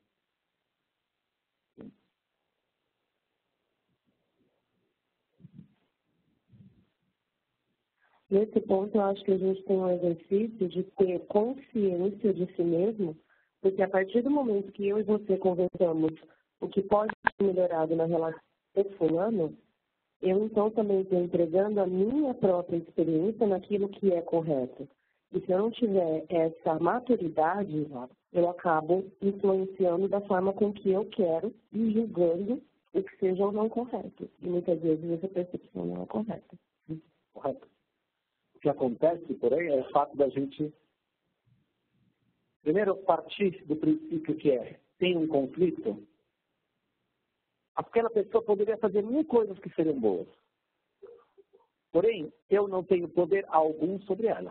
Nesse ponto, eu acho que a gente tem um exercício de ter consciência de si mesmo, porque a partir do momento que eu e você conversamos o que pode ser melhorado na relação com o fulano, eu então também estou entregando a minha própria experiência naquilo que é correto. E se eu não tiver essa maturidade, eu acabo influenciando da forma com que eu quero e julgando o que seja ou não correto. E muitas vezes essa percepção não é correta. Correto. O que acontece, porém, é o fato da gente Primeiro, partir do princípio que é, tem um conflito, aquela pessoa poderia fazer mil coisas que seriam boas. Porém, eu não tenho poder algum sobre ela.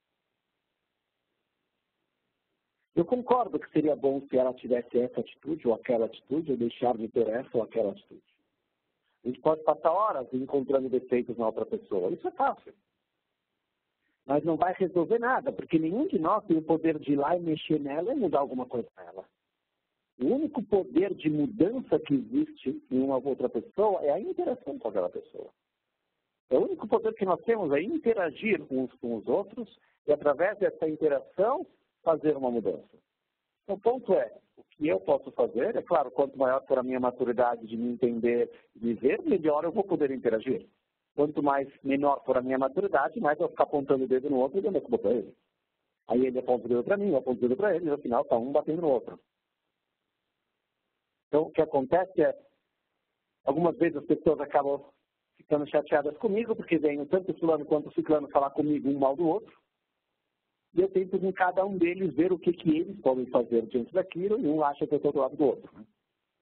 Eu concordo que seria bom se ela tivesse essa atitude ou aquela atitude, ou deixar de ter essa ou aquela atitude. A gente pode passar horas encontrando defeitos na outra pessoa. Isso é fácil. Mas não vai resolver nada, porque nenhum de nós tem o poder de ir lá e mexer nela e mudar alguma coisa nela. O único poder de mudança que existe em uma outra pessoa é a interação com aquela pessoa. É o único poder que nós temos é interagir uns com os outros e, através dessa interação, fazer uma mudança. Então, o ponto é, o que eu posso fazer, é claro, quanto maior for a minha maturidade de me entender e me ver, melhor eu vou poder interagir. Quanto mais menor for a minha maturidade, mais eu vou ficar apontando o dedo no outro e dando a culpa para ele. Aí ele aponta o dedo para mim, eu aponto o dedo para ele, e no final está um batendo no outro. Então, o que acontece é, algumas vezes as pessoas acabam ficando chateadas comigo, porque vem tanto o fulano quanto o ciclano falar comigo um mal do outro, e eu tento em cada um deles ver o que, que eles podem fazer diante daquilo, e um acha que eu estou do lado do outro. Né?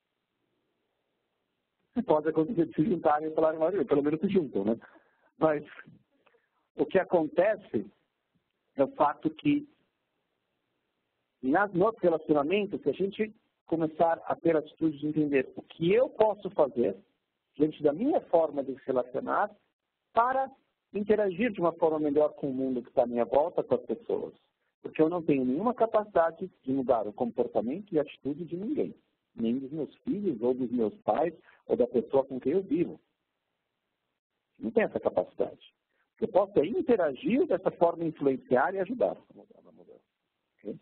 Pode acontecer de se juntarem e falarem, pelo menos se juntam, né? Mas o que acontece é o fato que nas nossos relacionamentos, se a gente começar a ter a atitude de entender o que eu posso fazer diante da minha forma de se relacionar para interagir de uma forma melhor com o mundo que está à minha volta, com as pessoas. Porque eu não tenho nenhuma capacidade de mudar o comportamento e a atitude de ninguém. Nem dos meus filhos, ou dos meus pais, ou da pessoa com quem eu vivo. Não tenho essa capacidade. Eu posso é interagir dessa forma, influenciar e ajudar a mudar a mudança. Okay?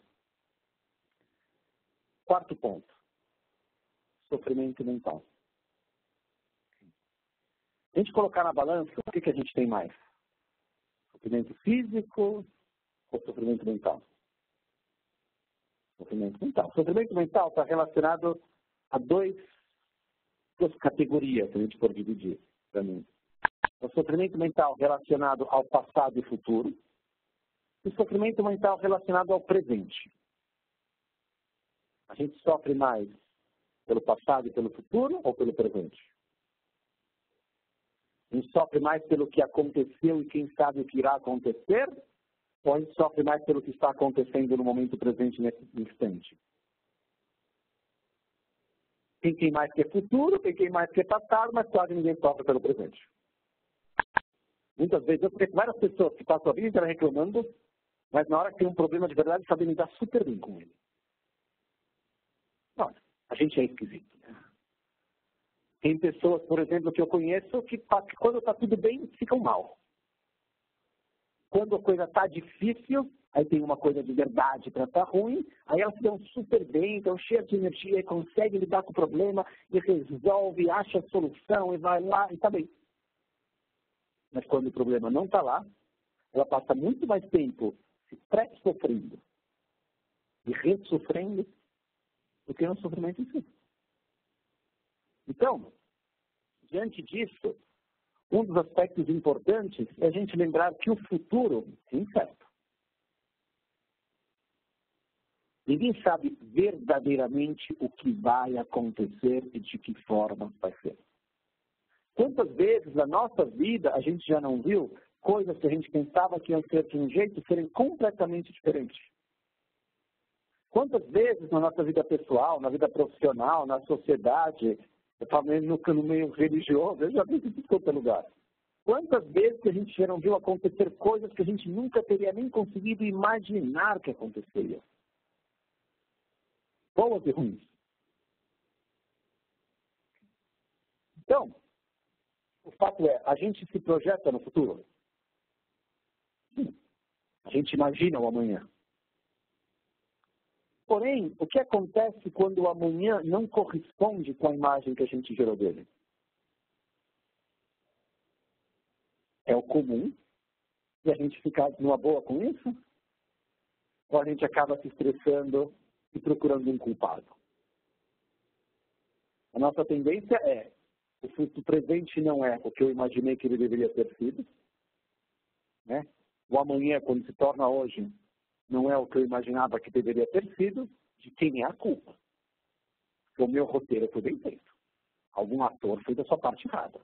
Quarto ponto. Sofrimento mental. Se a gente colocar na balança, o que, que a gente tem mais? Sofrimento físico ou sofrimento mental? Sofrimento mental. Sofrimento mental está relacionado a dois, duas categorias, se a gente for dividir para mim. O sofrimento mental relacionado ao passado e futuro, e o sofrimento mental relacionado ao presente. A gente sofre mais pelo passado e pelo futuro ou pelo presente? A gente sofre mais pelo que aconteceu e quem sabe o que irá acontecer? Ou a gente sofre mais pelo que está acontecendo no momento presente, nesse instante? Tem quem mais quer futuro, tem quem mais quer passado, mas quase ninguém sofre pelo presente. Muitas vezes eu conheço várias pessoas que passam a vida inteira reclamando, mas na hora que tem um problema de verdade, sabem lidar super bem com ele. Não, a gente é esquisito. Né? Tem pessoas, por exemplo, que eu conheço que quando está tudo bem, ficam mal. Quando a coisa está difícil, aí tem uma coisa de verdade para estar ruim, aí elas se dão super bem, estão cheias de energia, e conseguem lidar com o problema, e resolve, acha a solução, e vai lá, e está bem. Mas quando o problema não está lá, ela passa muito mais tempo se pré-sofrendo e ressofrendo do que no sofrimento em si. Então, diante disso, um dos aspectos importantes é a gente lembrar que o futuro é incerto. Ninguém sabe verdadeiramente o que vai acontecer e de que forma vai ser. Quantas vezes na nossa vida a gente já não viu coisas que a gente pensava que iam ser de um jeito serem completamente diferentes? Quantas vezes na nossa vida pessoal, na vida profissional, na sociedade, eu falo no, no meio religioso, eu já vi isso em todo lugar. Quantas vezes que a gente já não viu acontecer coisas que a gente nunca teria nem conseguido imaginar que aconteceria? Boas e ruins. Então, o fato é, a gente se projeta no futuro? Sim. A gente imagina o amanhã. Porém, o que acontece quando o amanhã não corresponde com a imagem que a gente gerou dele? É o comum e a gente fica numa boa com isso? Ou a gente acaba se estressando e procurando um culpado? A nossa tendência é, o presente não é o que eu imaginei que ele deveria ter sido. Né? O amanhã, quando se torna hoje, não é o que eu imaginava que deveria ter sido, de quem é a culpa. Porque o meu roteiro foi bem feito. Algum ator fez a sua parte errada.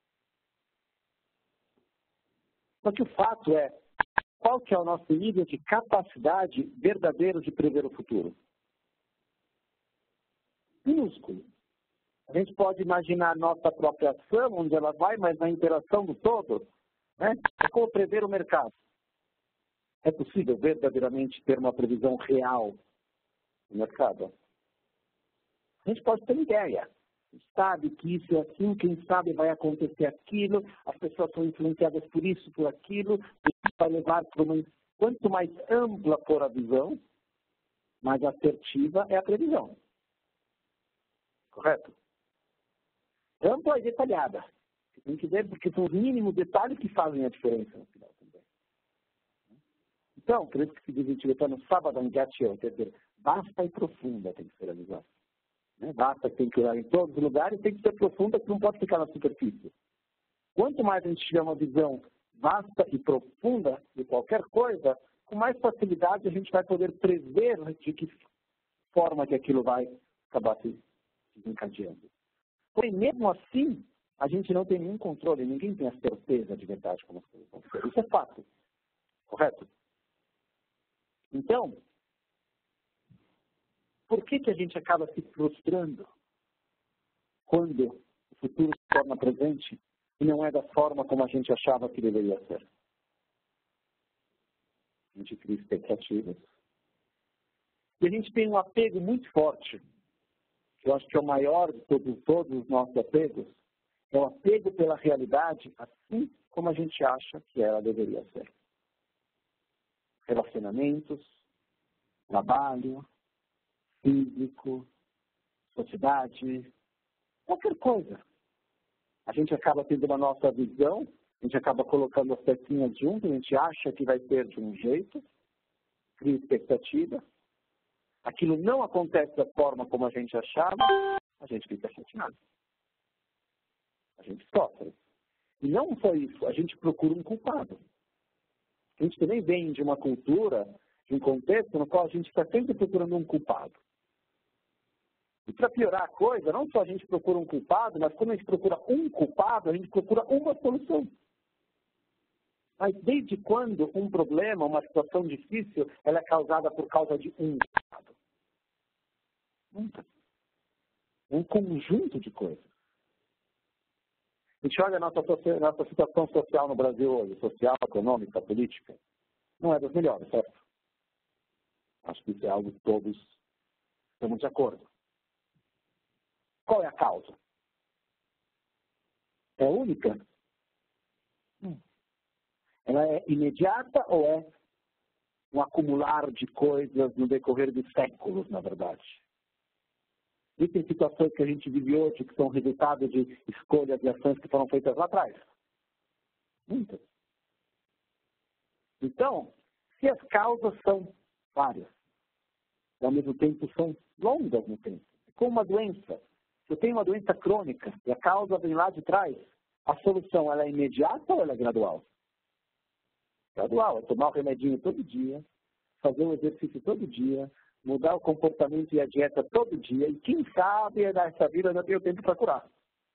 Só que o fato é, qual que é o nosso nível de capacidade verdadeira de prever o futuro? Minúsculo. A gente pode imaginar a nossa própria ação, onde ela vai, mas na interação do todo, né? É como prever o mercado. É possível verdadeiramente ter uma previsão real do mercado? A gente pode ter ideia. Sabe que isso é assim, quem sabe vai acontecer aquilo, as pessoas são influenciadas por isso, por aquilo, isso vai levar para uma... Quanto mais ampla for a visão, mais assertiva é a previsão. Correto? Ampla e detalhada. Tem que ver, porque são os mínimos detalhes que fazem a diferença no final também. Então, por isso que se diz em tibetano, Sabadang Gyatso, quer dizer, vasta e profunda tem que ser a visão. Né? Basta que tem que olhar em todos os lugares, tem que ser profunda, que não pode ficar na superfície. Quanto mais a gente tiver uma visão vasta e profunda de qualquer coisa, com mais facilidade a gente vai poder prever de que forma que aquilo vai acabar se desencadeando. Porém, mesmo assim, a gente não tem nenhum controle, ninguém tem a certeza de verdade como as coisas vão ser. Isso é fato. Correto? Então, por que que a gente acaba se frustrando quando o futuro se torna presente e não é da forma como a gente achava que deveria ser? A gente cria expectativas. E a gente tem um apego muito forte, que eu acho que é o maior de todos, todos os nossos apegos, é o apego pela realidade assim como a gente acha que ela deveria ser. Relacionamentos, trabalho, físico, sociedade, qualquer coisa. A gente acaba tendo uma nossa visão, a gente acaba colocando as pecinhas juntas, a gente acha que vai ser de um jeito, cria expectativa, aquilo não acontece da forma como a gente achava, a gente fica chateado. A gente sofre. E não só isso, a gente procura um culpado. A gente também vem de uma cultura, de um contexto no qual a gente está sempre procurando um culpado. E para piorar a coisa, não só a gente procura um culpado, mas quando a gente procura um culpado, a gente procura uma solução. Mas desde quando um problema, uma situação difícil, ela é causada por causa de um culpado? Nunca. Um conjunto de coisas. A gente olha a nossa, nossa situação social no Brasil hoje, social, econômica, política, não é das melhores, certo? Acho que isso é algo que todos estamos de acordo. Qual é a causa? É única? Hum. Ela é imediata ou é um acumular de coisas no decorrer de séculos, na verdade? E tem situações que a gente vive hoje que são resultado de escolhas e ações que foram feitas lá atrás? Muitas. Então, se as causas são várias, e ao mesmo tempo são longas no tempo, é como uma doença. Se eu tenho uma doença crônica e a causa vem lá de trás, a solução ela é imediata ou ela é gradual? Gradual, é tomar o remedinho todo dia, fazer o exercício todo dia, mudar o comportamento e a dieta todo dia, e quem sabe nessa vida ainda tem o tempo para curar.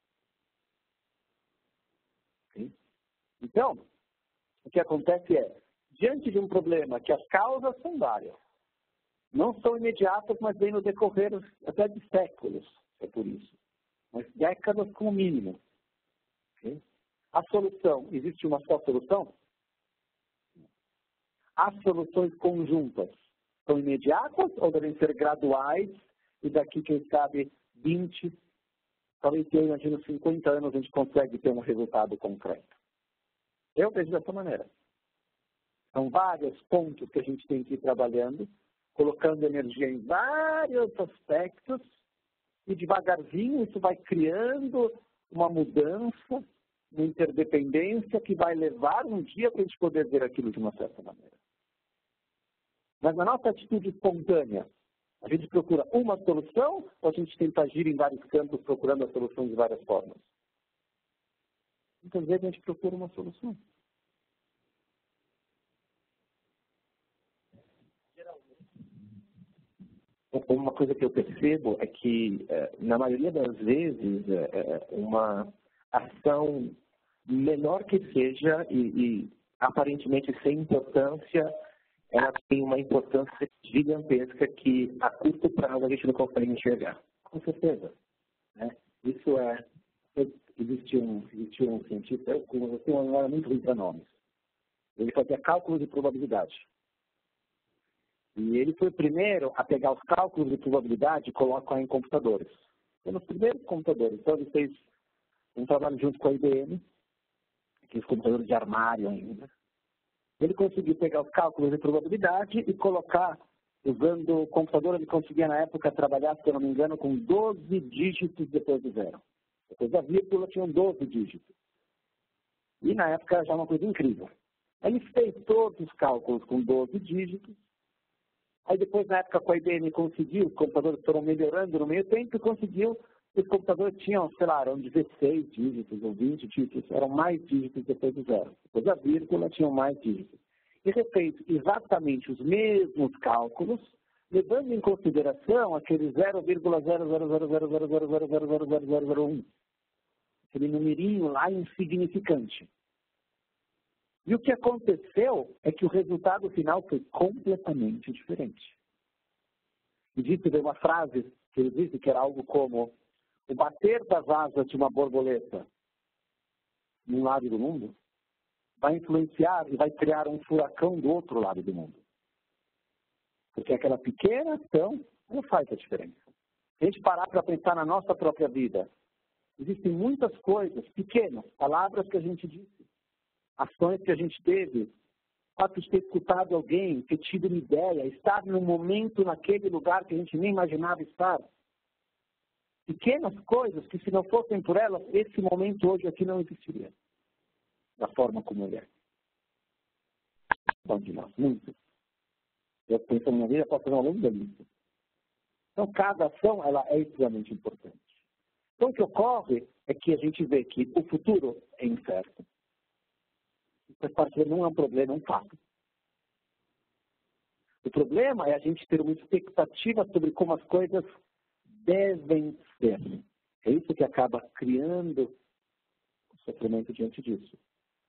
Sim? Então, o que acontece é, diante de um problema que as causas são várias, não são imediatas, mas vêm no decorrer até de séculos, é por isso. Mas décadas como mínimo. Okay? A solução, existe uma só solução? As soluções conjuntas são imediatas ou devem ser graduais e daqui, quem sabe, vinte, talvez eu imagino cinquenta anos a gente consegue ter um resultado concreto? Eu vejo dessa maneira. São vários pontos que a gente tem que ir trabalhando, colocando energia em vários aspectos e devagarzinho isso vai criando uma mudança, uma interdependência que vai levar um dia para a gente poder ver aquilo de uma certa maneira. Mas na nossa atitude espontânea, a gente procura uma solução ou a gente tenta agir em vários campos procurando as soluções de várias formas? Muitas vezes a gente procura uma solução. uma coisa que eu percebo é que, na maioria das vezes, uma ação menor que seja e, e aparentemente sem importância, ela tem uma importância gigantesca que a curto prazo a gente não consegue enxergar. Com certeza. Né? Isso é... Existe um, existe um cientista, eu tenho uma memória muito ruim para nomes. Ele fazia cálculos de probabilidade. E ele foi o primeiro a pegar os cálculos de probabilidade e colocar em computadores. Foi nos primeiros computadores. Então ele fez um trabalho junto com a I B M, aqueles computadores de armário ainda. Ele conseguiu pegar os cálculos de probabilidade e colocar, usando o computador, ele conseguia na época trabalhar, se eu não me engano, com doze dígitos depois do zero. Depois da vírgula tinham doze dígitos. E na época era já uma coisa incrível. Aí ele fez todos os cálculos com doze dígitos. Aí depois, na época, com a I B M conseguiu, os computadores foram melhorando no meio tempo e conseguiu, os computadores tinham, sei lá, eram dezesseis dígitos ou vinte dígitos, eram mais dígitos depois do zero. Depois da vírgula tinham mais dígitos. E refez exatamente os mesmos cálculos, levando em consideração aquele zero vírgula zero zero zero zero zero zero zero zero zero zero zero zero um. Aquele numerinho lá insignificante. E o que aconteceu é que o resultado final foi completamente diferente. E disse, veio uma frase que ele disse que era algo como: o bater das asas de uma borboleta num lado do mundo vai influenciar e vai criar um furacão do outro lado do mundo. Porque aquela pequena ação não faz a diferença. Se a gente parar para pensar na nossa própria vida, existem muitas coisas pequenas, palavras que a gente disse, ações que a gente teve, o fato de ter escutado alguém, ter tido uma ideia, estar num momento naquele lugar que a gente nem imaginava estar. Pequenas coisas que, se não fossem por elas, esse momento hoje aqui não existiria. Da forma como ele é. Bom de nós, muito. Eu penso na minha vida, posso fazer uma longa lista. Então, cada ação, ela é extremamente importante. Então, o que ocorre é que a gente vê que o futuro é incerto. Isso não é um problema, é um fato. O problema é a gente ter uma expectativa sobre como as coisas devem ser. É isso que acaba criando o sofrimento diante disso.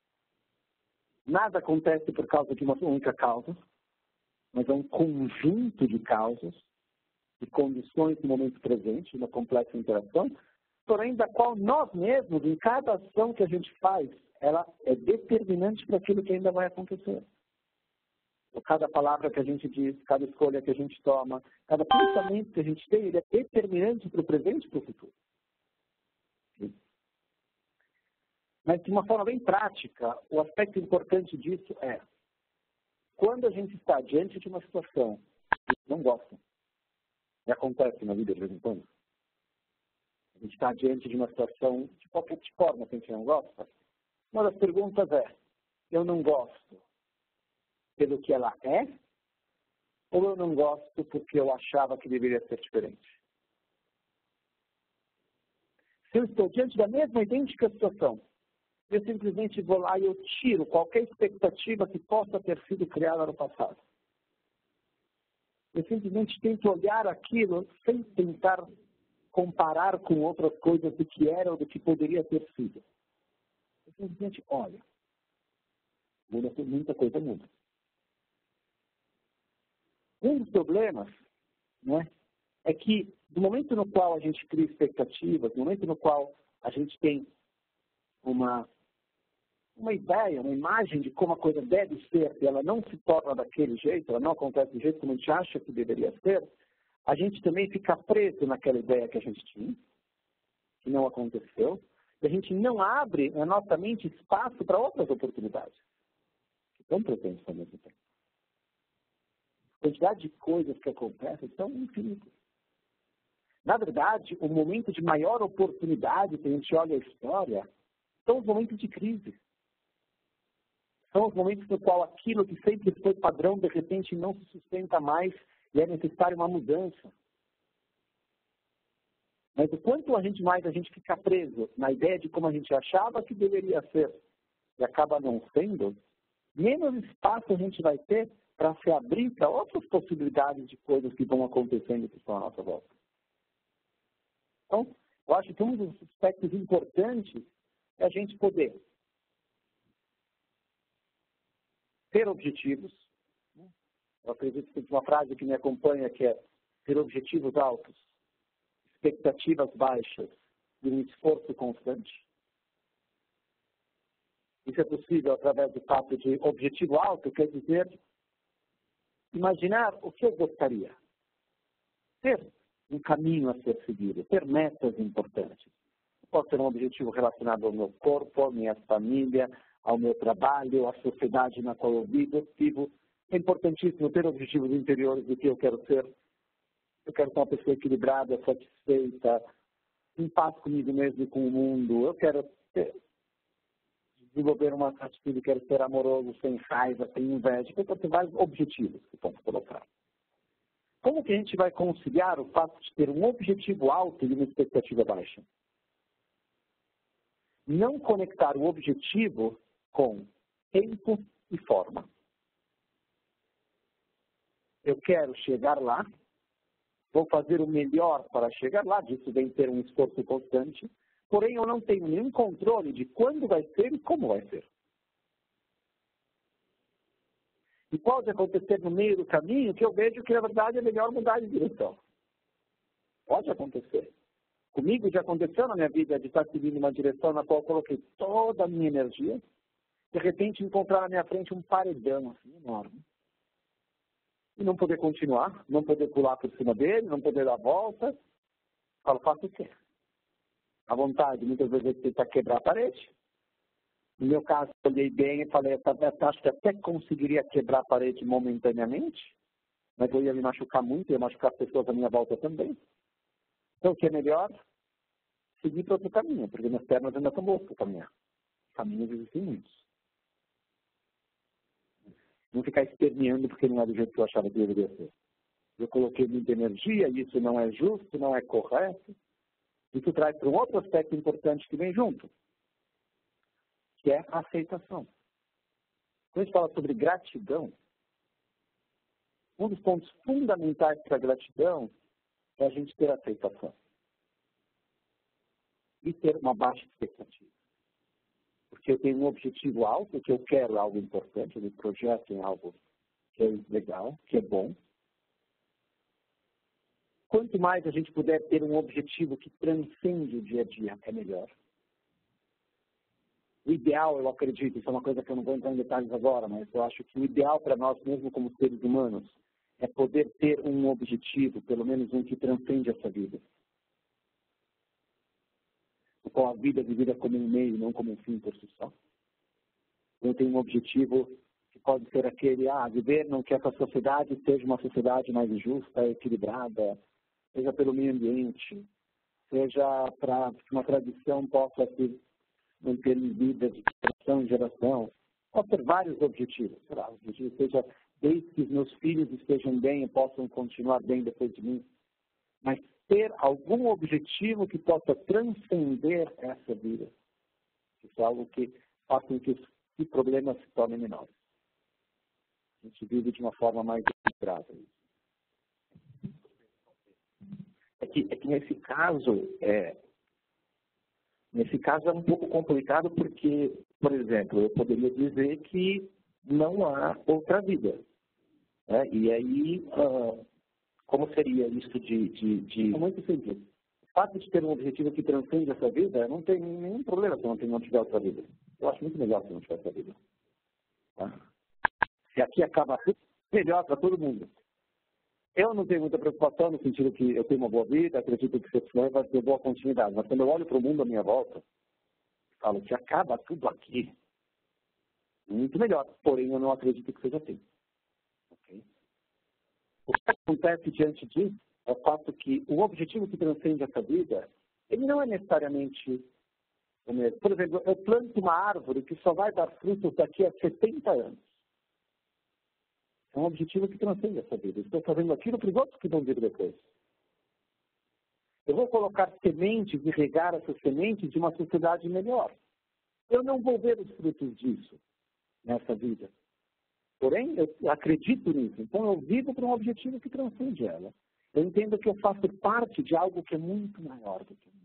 Nada acontece por causa de uma única causa, mas é um conjunto de causas, de condições no momento presente, uma complexa interação, porém da qual nós mesmos, em cada ação que a gente faz, ela é determinante para aquilo que ainda vai acontecer. Cada palavra que a gente diz, cada escolha que a gente toma, cada pensamento que a gente tem, ele é determinante para o presente e para o futuro. Mas, de uma forma bem prática, o aspecto importante disso é, quando a gente está diante de uma situação que não gosta, e acontece na vida de vez em quando, a gente está diante de uma situação de qualquer forma que a gente não gosta, uma das perguntas é, eu não gosto pelo que ela é, ou eu não gosto porque eu achava que deveria ser diferente? Se eu estou diante da mesma idêntica situação, eu simplesmente vou lá e eu tiro qualquer expectativa que possa ter sido criada no passado. Eu simplesmente tento olhar aquilo sem tentar comparar com outras coisas do que era ou do que poderia ter sido. Eu simplesmente olho. Muda, muita coisa muda. Um dos problemas, né, é que no momento no qual a gente cria expectativas, no momento no qual a gente tem uma, uma ideia, uma imagem de como a coisa deve ser, e ela não se torna daquele jeito, ela não acontece do jeito como a gente acha que deveria ser, a gente também fica preso naquela ideia que a gente tinha, que não aconteceu, e a gente não abre na nossa mente espaço para outras oportunidades, que estão presentes ao mesmo tempo. A quantidade de coisas que acontecem são infinitas. Na verdade, o momento de maior oportunidade, se a gente olha a história, são os momentos de crise. São os momentos no qual aquilo que sempre foi padrão, de repente, não se sustenta mais e é necessário uma mudança. Mas o quanto a gente mais a gente fica preso na ideia de como a gente achava que deveria ser e acaba não sendo, menos espaço a gente vai ter para se abrir para outras possibilidades de coisas que vão acontecendo e que estão à nossa volta. Então, eu acho que um dos aspectos importantes é a gente poder ter objetivos. Eu acredito que tem uma frase que me acompanha que é ter objetivos altos, expectativas baixas e um esforço constante. Isso é possível através do fato de objetivo alto, quer dizer, imaginar o que eu gostaria. Ter um caminho a ser seguido, ter metas importantes. Pode ser um objetivo relacionado ao meu corpo, à minha família, ao meu trabalho, à sociedade na qual eu vivo. É importantíssimo ter objetivos interiores do que eu quero ser. Eu quero ser uma pessoa equilibrada, satisfeita, em paz comigo mesmo e com o mundo. Eu quero ter, desenvolver uma atitude, quero ser amoroso, sem raiva, sem inveja. Então, tem vários objetivos que vamos colocar. Como que a gente vai conciliar o fato de ter um objetivo alto e uma expectativa baixa? Não conectar o objetivo com tempo e forma. Eu quero chegar lá, vou fazer o melhor para chegar lá, disso vem ter um esforço constante, porém eu não tenho nenhum controle de quando vai ser e como vai ser. E pode acontecer no meio do caminho que eu vejo que, na verdade, é melhor mudar de direção. Pode acontecer. Comigo já aconteceu na minha vida de estar seguindo uma direção na qual eu coloquei toda a minha energia, de repente encontrar na minha frente um paredão assim, enorme. E não poder continuar, não poder pular por cima dele, não poder dar a volta. Falo, faço o quê? A vontade, muitas vezes, é tentar quebrar a parede. No meu caso, eu olhei bem e falei, acho que até conseguiria quebrar a parede momentaneamente, mas eu ia me machucar muito, ia machucar as pessoas à minha volta também. Então, o que é melhor? Seguir para outro caminho, porque minhas pernas ainda estão boas para caminhar. Caminhos existem muitos. Não ficar esperneando porque não é do jeito que eu achava que deveria ser. Eu coloquei muita energia, isso não é justo, não é correto. Isso traz para um outro aspecto importante que vem junto, que é a aceitação. Quando a gente fala sobre gratidão, um dos pontos fundamentais para a gratidão é a gente ter aceitação. E ter uma baixa expectativa. Porque eu tenho um objetivo alto, que eu quero algo importante, eu me projeto em algo que é legal, que é bom. Quanto mais a gente puder ter um objetivo que transcende o dia a dia, é melhor. O ideal, eu acredito, isso é uma coisa que eu não vou entrar em detalhes agora, mas eu acho que o ideal para nós, mesmo como seres humanos, é poder ter um objetivo, pelo menos um que transcende essa vida. Com a vida vivida como um meio, não como um fim por si só. Eu tenho um objetivo que pode ser aquele, ah, viver não quer que a sociedade seja uma sociedade mais justa, equilibrada, seja pelo meio ambiente, seja para que uma tradição possa se manter em vida de geração em geração. Pode ter vários objetivos. Sei lá, o objetivo seja desde que os meus filhos estejam bem e possam continuar bem depois de mim. Mas ter algum objetivo que possa transcender essa vida. Isso é algo que faça com que os problemas se tornem menores. A gente vive de uma forma mais equilibrada. É que, é que nesse caso, é, nesse caso é um pouco complicado porque, por exemplo, eu poderia dizer que não há outra vida. Né? E aí, uh, como seria isso de, de, de... É muito simples. O fato de ter um objetivo que transcende essa vida, não tem nenhum problema se eu não, não tiver outra vida. Eu acho muito melhor se não tiver outra vida. Tá? Se aqui acaba tudo, melhor para todo mundo. Eu não tenho muita preocupação no sentido que eu tenho uma boa vida, acredito que você vai ter boa continuidade. Mas quando eu olho para o mundo à minha volta, falo que acaba tudo aqui. Muito melhor, porém eu não acredito que seja assim. Okay? O que acontece diante disso é o fato que o objetivo que transcende essa vida, ele não é necessariamente o mesmo. Por exemplo, eu planto uma árvore que só vai dar frutos daqui a setenta anos. É um objetivo que transcende essa vida. Eu estou fazendo aquilo para os outros que vão vir depois. Eu vou colocar sementes e regar essas sementes de uma sociedade melhor. Eu não vou ver os frutos disso nessa vida. Porém, eu acredito nisso. Então, eu vivo para um objetivo que transcende ela. Eu entendo que eu faço parte de algo que é muito maior do que eu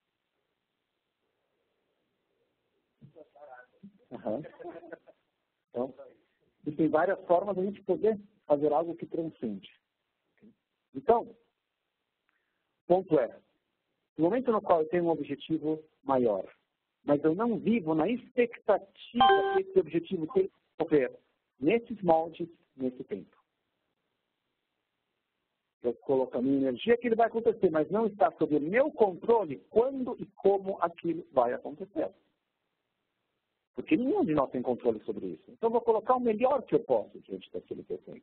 mesmo. Uhum. Então, existem várias formas de a gente poder fazer algo que transcende. Então, o ponto é, no momento no qual eu tenho um objetivo maior, mas eu não vivo na expectativa que esse objetivo tem que ocorrer nesses moldes, nesse tempo. Eu coloco a minha energia que ele vai acontecer, mas não está sob o meu controle quando e como aquilo vai acontecer. Porque nenhum de nós tem controle sobre isso. Então, eu vou colocar o melhor que eu posso diante daquilo que eu tenho.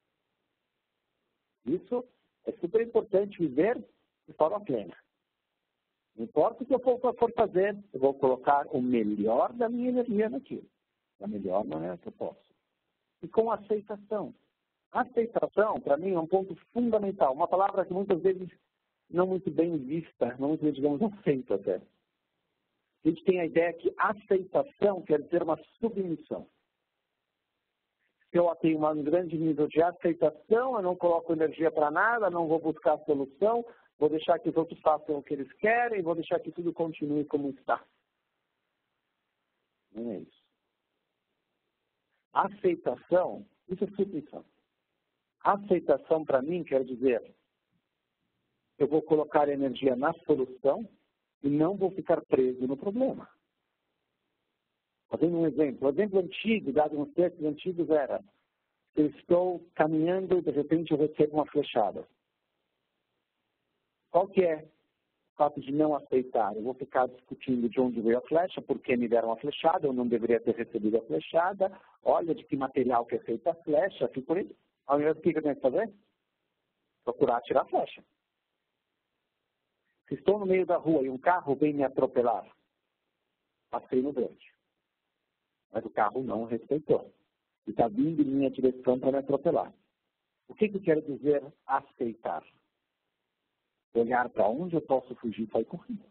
Isso é super importante viver de forma plena. Não importa o que eu for fazer, eu vou colocar o melhor da minha energia naquilo. Da melhor maneira que eu posso. E com aceitação. A aceitação, para mim, é um ponto fundamental. Uma palavra que muitas vezes não muito bem vista, não muito bem, digamos, aceita até. A gente tem a ideia que aceitação quer dizer uma submissão. Se eu tenho um grande nível de aceitação, eu não coloco energia para nada, não vou buscar a solução, vou deixar que os outros façam o que eles querem, vou deixar que tudo continue como está. Não é isso. Aceitação, isso é submissão. Aceitação, para mim, quer dizer, eu vou colocar energia na solução e não vou ficar preso no problema. Fazendo um exemplo. O exemplo antigo, dado nos textos antigos, era, eu estou caminhando e, de repente, eu recebo uma flechada. Qual que é o fato de não aceitar? Eu vou ficar discutindo de onde veio a flecha, por que me deram a flechada, eu não deveria ter recebido a flechada, olha de que material que é feita a flecha, fico por isso. Ao invés do que eu tenho que fazer? Procurar tirar a flecha. Se estou no meio da rua e um carro vem me atropelar, passei no verde. Mas o carro não respeitou. E está vindo em minha direção para me atropelar. O que, que eu quero dizer aceitar? Olhar para onde eu posso fugir e sair correndo.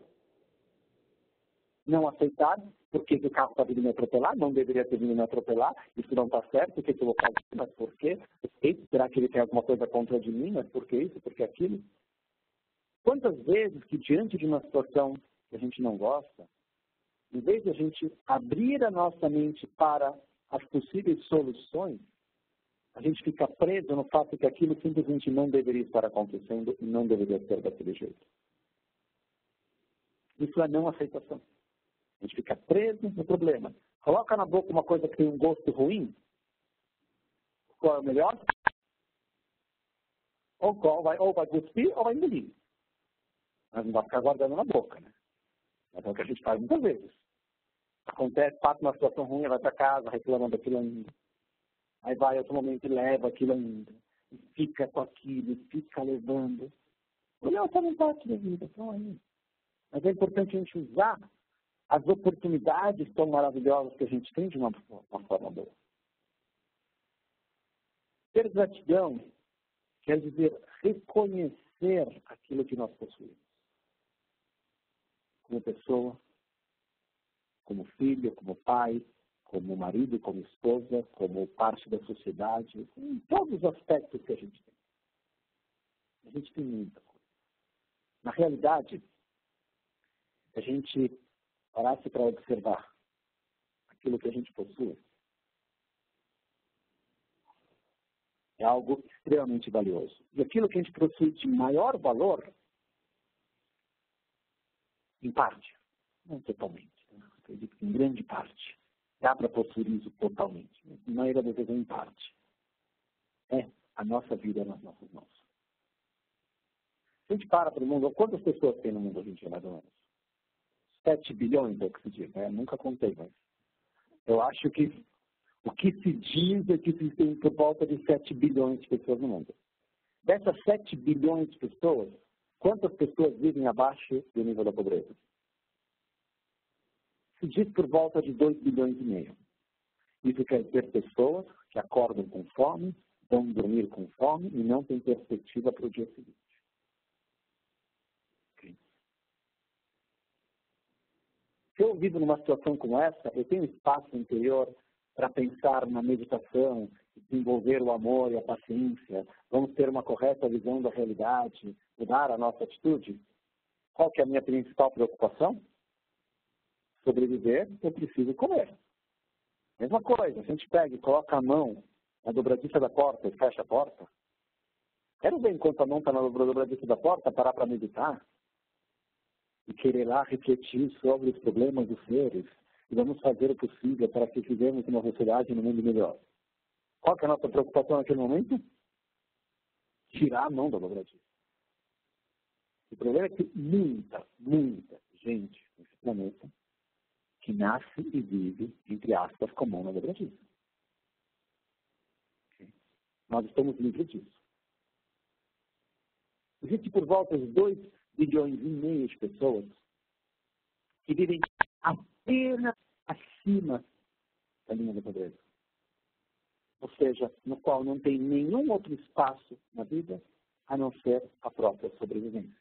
Não aceitar, por que, que o carro está vindo me atropelar? Não deveria ter vindo me atropelar. Isso não está certo. Por que, que eu vou fazer? Mas por quê? Será que ele tem alguma coisa contra de mim? Mas por que isso? Por que aquilo? Quantas vezes que diante de uma situação que a gente não gosta, em vez de a gente abrir a nossa mente para as possíveis soluções, a gente fica preso no fato que aquilo simplesmente não deveria estar acontecendo e não deveria ser daquele jeito. Isso é não aceitação. A gente fica preso no problema. Coloca na boca uma coisa que tem um gosto ruim. Qual é o melhor? Ou, qual vai, ou vai cuspir ou vai engolir. Mas não vai ficar guardando na boca, né? Mas é o que a gente faz muitas vezes. Acontece, passa uma situação ruim, vai para casa, reclamando daquilo ainda. Aí vai outro momento e leva aquilo ainda. E fica com aquilo, e fica levando. Olha, só não parte da vida, estão aí. Mas é importante a gente usar as oportunidades tão maravilhosas que a gente tem de uma, uma forma boa. Ter gratidão quer dizer reconhecer aquilo que nós possuímos. Como pessoa, como filho, como pai, como marido, como esposa, como parte da sociedade, em todos os aspectos que a gente tem. A gente tem muita coisa. Na realidade, se a gente parasse para observar aquilo que a gente possui, é algo extremamente valioso. E aquilo que a gente possui de maior valor, em parte, não totalmente, né? Acredito que em grande parte, dá para possuir isso totalmente. Na maioria das vezes, em parte, é a nossa vida nas nossas mãos. Se a gente para para o mundo, quantas pessoas tem no mundo hoje em dia, mais ou menos? sete bilhões, é o que se diz, né? Nunca contei, mas eu acho que o que se diz é que existem por volta de sete bilhões de pessoas no mundo. Dessas sete bilhões de pessoas, quantas pessoas vivem abaixo do nível da pobreza? Se diz por volta de dois bilhões e meio. Isso quer dizer pessoas que acordam com fome, vão dormir com fome e não têm perspectiva para o dia seguinte. Okay. Se eu vivo numa situação como essa, eu tenho espaço interior para pensar na meditação desenvolver o amor e a paciência, vamos ter uma correta visão da realidade, mudar a nossa atitude. Qual que é a minha principal preocupação? Sobreviver, eu preciso comer. Mesma coisa, se a gente pega e coloca a mão na dobradiça da porta e fecha a porta, quero ver enquanto a mão está na dobradiça da porta, parar para meditar e querer lá refletir sobre os problemas dos seres e vamos fazer o possível para que vivamos uma sociedade no mundo melhor. Qual que é a nossa preocupação naquele momento? Tirar a mão da dobradiça. O problema é que muita, muita gente nesse planeta que nasce e vive, entre aspas, com a mão na dobradiça. Okay? Nós estamos livres disso. Existe por volta de dois bilhões e meio de pessoas que vivem apenas acima da linha da pobreza. Ou seja, no qual não tem nenhum outro espaço na vida a não ser a própria sobrevivência.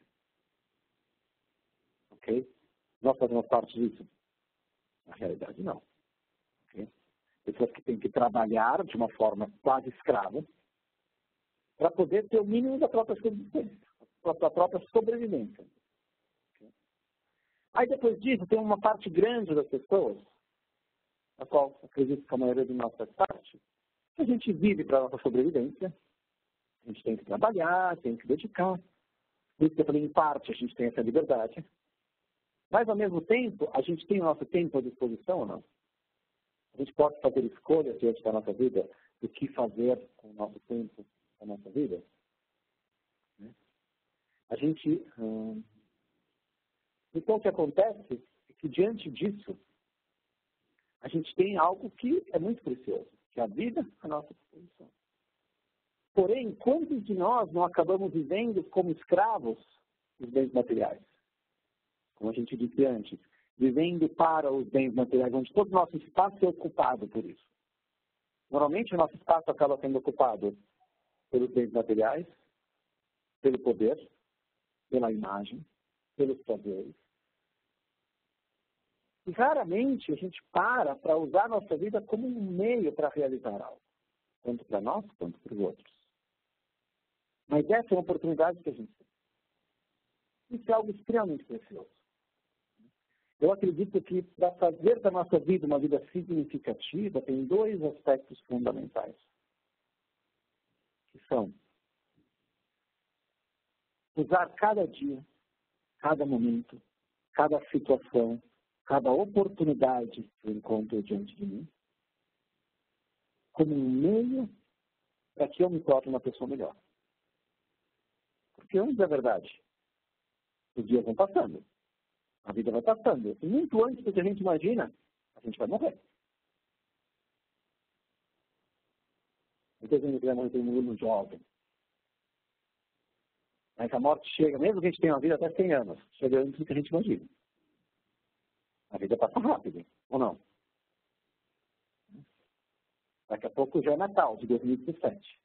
Ok? Nós fazemos parte disso? Na realidade, não. Okay? Pessoas que têm que trabalhar de uma forma quase escrava para poder ter o mínimo da própria sobrevivência. Da própria sobrevivência. Okay? Aí depois disso, tem uma parte grande das pessoas, a qual acredito que a maioria de nós faz parte, que a gente vive para a nossa sobrevivência, a gente tem que trabalhar, tem que dedicar. Por isso que eu falei, em parte, a gente tem essa liberdade. Mas, ao mesmo tempo, a gente tem o nosso tempo à disposição ou não? A gente pode fazer escolhas diante da nossa vida do que fazer com o nosso tempo, com a nossa vida? A gente... Hum... Então, o que acontece é que, diante disso, a gente tem algo que é muito precioso, que é a vida à nossa disposição. Porém, quantos de nós não acabamos vivendo como escravos dos bens materiais? Como a gente disse antes, vivendo para os bens materiais, onde todo o nosso espaço é ocupado por isso. Normalmente, o nosso espaço acaba sendo ocupado pelos bens materiais, pelo poder, pela imagem, pelos prazeres. E raramente a gente para para usar a nossa vida como um meio para realizar algo, tanto para nós quanto para os outros. Mas essa é uma oportunidade que a gente tem. Isso é algo extremamente precioso. Eu acredito que para fazer da nossa vida uma vida significativa, tem dois aspectos fundamentais, que são usar cada dia, cada momento, cada situação, cada oportunidade que eu encontro diante de mim, como um meio para que eu me torne uma pessoa melhor. Porque antes é verdade, os dias vão passando, a vida vai passando, e muito antes do que a gente imagina, a gente vai morrer. Muita gente vai morrer no jovem. Mas a morte chega, mesmo que a gente tenha uma vida até cem anos, chega antes do que a gente imagina. A vida passa rápido, ou não? Daqui a pouco já é Natal, de dois mil e dezessete.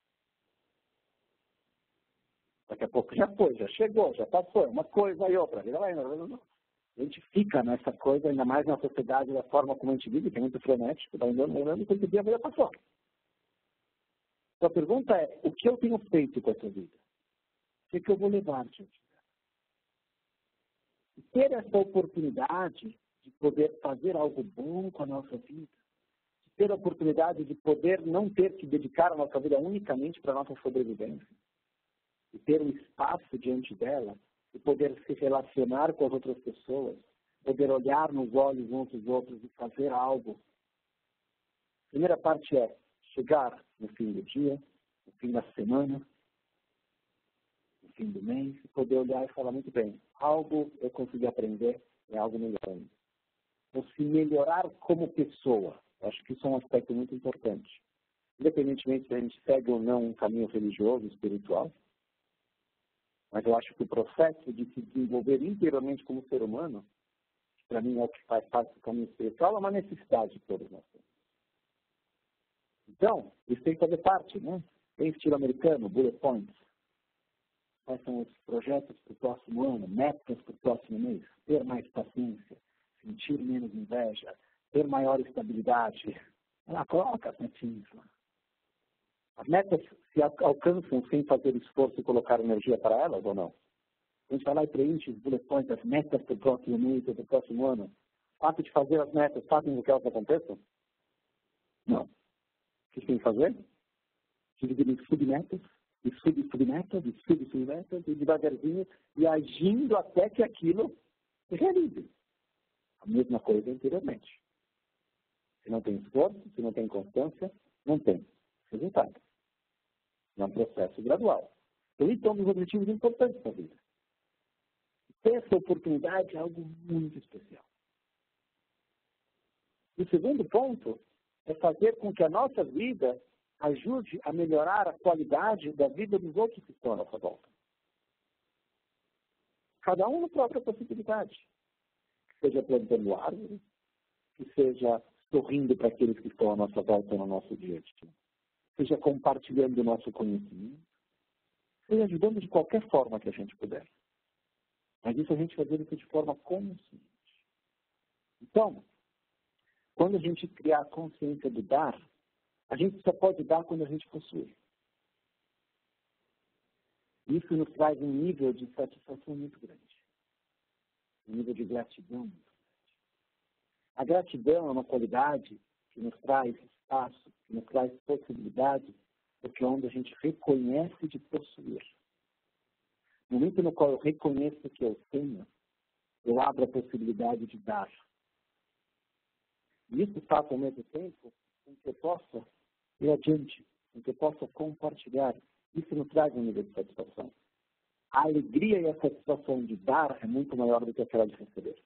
Daqui a pouco já foi, já chegou, já passou, uma coisa e outra. A vida vai, a gente fica nessa coisa, ainda mais na sociedade, da forma como a gente vive, que é muito frenético, vai andando, andando, e quando dia a vida passou. Então a pergunta é, o que eu tenho feito com essa vida? O que, que eu vou levar, gente? E ter essa oportunidade de poder fazer algo bom com a nossa vida, de ter a oportunidade de poder não ter que dedicar a nossa vida unicamente para a nossa sobrevivência, e ter um espaço diante dela, e poder se relacionar com as outras pessoas, poder olhar nos olhos uns dos outros e fazer algo. A primeira parte é chegar no fim do dia, no fim da semana, fim do mês, e poder olhar e falar muito bem, algo eu consegui aprender, é algo melhor. Ou se melhorar como pessoa, eu acho que isso é um aspecto muito importante. Independentemente se a gente segue ou não um caminho religioso, espiritual, mas eu acho que o processo de se desenvolver inteiramente como ser humano, que para mim é o que faz parte do caminho espiritual, é uma necessidade de todos nós. Então, isso tem que fazer parte, né? Tem estilo americano, bullet points. Quais são os projetos para o próximo ano, metas para o próximo mês? Ter mais paciência, sentir menos inveja, ter maior estabilidade. Ela coloca as metinhas lá. As metas se alcançam sem fazer esforço e colocar energia para elas ou não? A gente vai lá e preenche os boletões das metas para o próximo mês, para o próximo ano. O fato de fazer as metas fazem com que elas aconteçam? Não. O que tem que fazer? Dividir em submetas, e sub-submetas, e sub-submetas, e devagarzinho, e agindo até que aquilo se realize. A mesma coisa anteriormente. Se não tem esforço, se não tem constância, não tem resultado. É um processo gradual. Então, isso é um dos objetivos importantes da vida. Ter essa oportunidade é algo muito especial. E o segundo ponto é fazer com que a nossa vida ajude a melhorar a qualidade da vida dos outros que estão à nossa volta. Cada um na própria possibilidade. Que seja plantando árvores, que seja sorrindo para aqueles que estão à nossa volta no nosso dia a dia, seja compartilhando o nosso conhecimento, seja ajudando de qualquer forma que a gente puder. Mas isso a gente fazer isso de forma consciente. Então, quando a gente criar a consciência do dar, a gente só pode dar quando a gente possui. Isso nos traz um nível de satisfação muito grande. Um nível de gratidão muito grande. A gratidão é uma qualidade que nos traz espaço, que nos traz possibilidade, porque é onde a gente reconhece de possuir. No momento no qual eu reconheço que eu tenho, eu abro a possibilidade de dar. E isso faz ao mesmo tempo com que eu possa ir adiante, com que eu possa compartilhar. Isso nos traz um nível de satisfação. A alegria e a satisfação de dar é muito maior do que aquela de receber.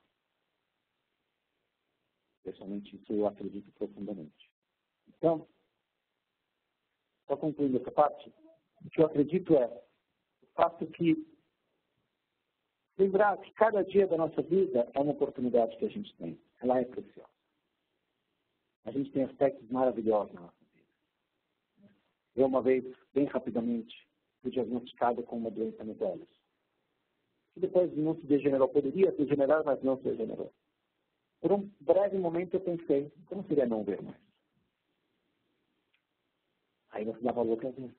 Pessoalmente, isso eu acredito profundamente. Então, só concluindo essa parte, o que eu acredito é o fato que lembrar que cada dia da nossa vida é uma oportunidade que a gente tem. Ela é preciosa. A gente tem aspectos maravilhosos na nossa vida. Eu, uma vez, bem rapidamente, fui diagnosticado com uma doença nos olhos. Que depois não se degenerou. Poderia degenerar, mas não se degenerou. Por um breve momento eu pensei, como seria não ver mais? Aí não se dá valor para ver.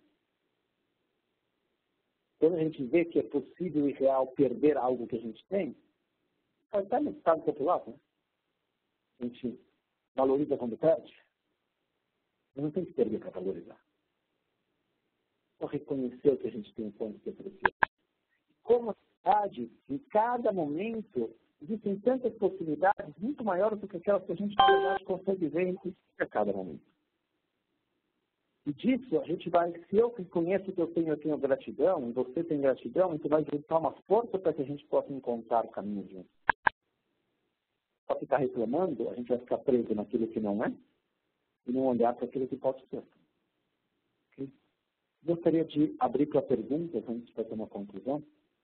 Quando a gente vê que é possível e real perder algo que a gente tem, está no estado popular, né? A gente valoriza quando perde, mas não tem que perder para valorizar. Só reconhecer o que a gente tem enquanto que é precioso. Como a sociedade, em cada momento, existem tantas possibilidades muito maiores do que aquelas que a gente, na verdade, consegue ver em cada momento. E disso, a gente vai, se eu reconheço que eu tenho, eu tenho gratidão, e você tem gratidão, então vai juntar uma força para que a gente possa encontrar o caminho junto. Só ficar reclamando, a gente vai ficar preso naquilo que não é, e não olhar para aquilo que pode ser. Okay? Gostaria de abrir para perguntas, antes de fazer uma conclusão.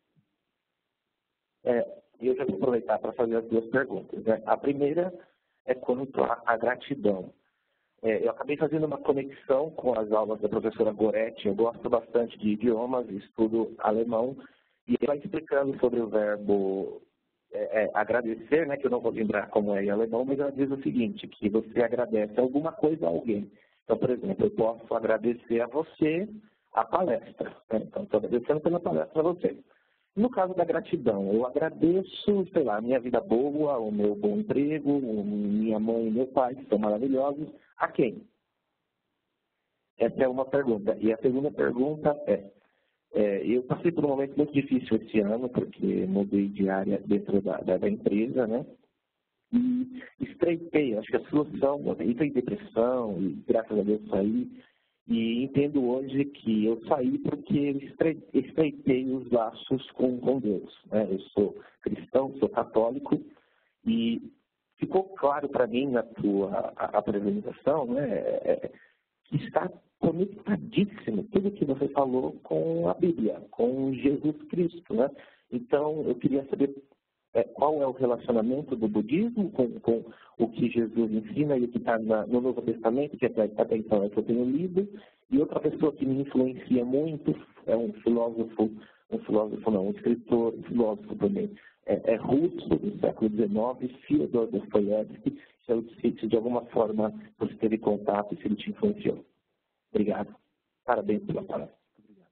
É, eu já vou aproveitar para fazer as duas perguntas. Né? A primeira é quanto à, à gratidão. É, eu acabei fazendo uma conexão com as aulas da professora Goretti. Eu gosto bastante de idiomas, estudo alemão, e ela explicando sobre o verbo é, é, agradecer, né, que eu não vou lembrar como é em alemão, mas ela diz o seguinte, que você agradece alguma coisa a alguém. Então, por exemplo, eu posso agradecer a você a palestra. Né? Então, estou agradecendo pela palestra a você. No caso da gratidão, eu agradeço, sei lá, a minha vida boa, o meu bom emprego, minha mãe e meu pai, que são maravilhosos. A quem? Essa é uma pergunta. E a segunda pergunta é, é, eu passei por um momento muito difícil esse ano, porque mudei de área dentro da, da, da empresa, né? E estreitei, acho que a solução, entrei em depressão, e graças a Deus saí. E entendo hoje que eu saí porque eu estreitei os laços com, com Deus. Né? Eu sou cristão, sou católico, e ficou claro para mim na tua apresentação, né, é, que está conectadíssimo tudo que você falou com a Bíblia, com Jesus Cristo. Né? Então, eu queria saber é, qual é o relacionamento do budismo com, com o que Jesus ensina e o que está no Novo Testamento, que até, até então é que eu tenho lido. E outra pessoa que me influencia muito é um filósofo, um filósofo não, um escritor, um filósofo também, é, é russo, do século dezenove, Fyodor Dostoiévski. Se, se de alguma forma você teve contato e se ele te influenciou. Obrigado. Parabéns pela palestra. Obrigado.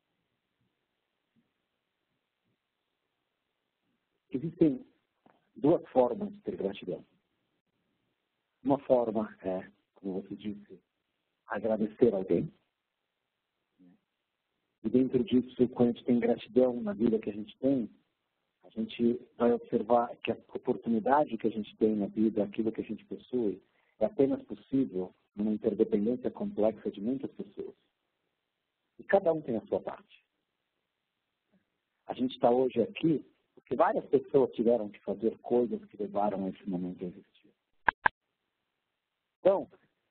Existem duas formas de ter gratidão. Uma forma é, como você disse, agradecer alguém. E dentro disso, quando a gente tem gratidão na vida que a gente tem, a gente vai observar que a oportunidade que a gente tem na vida, aquilo que a gente possui, é apenas possível numa interdependência complexa de muitas pessoas. E cada um tem a sua parte. A gente está hoje aqui porque várias pessoas tiveram que fazer coisas que levaram a esse momento a existir. Então,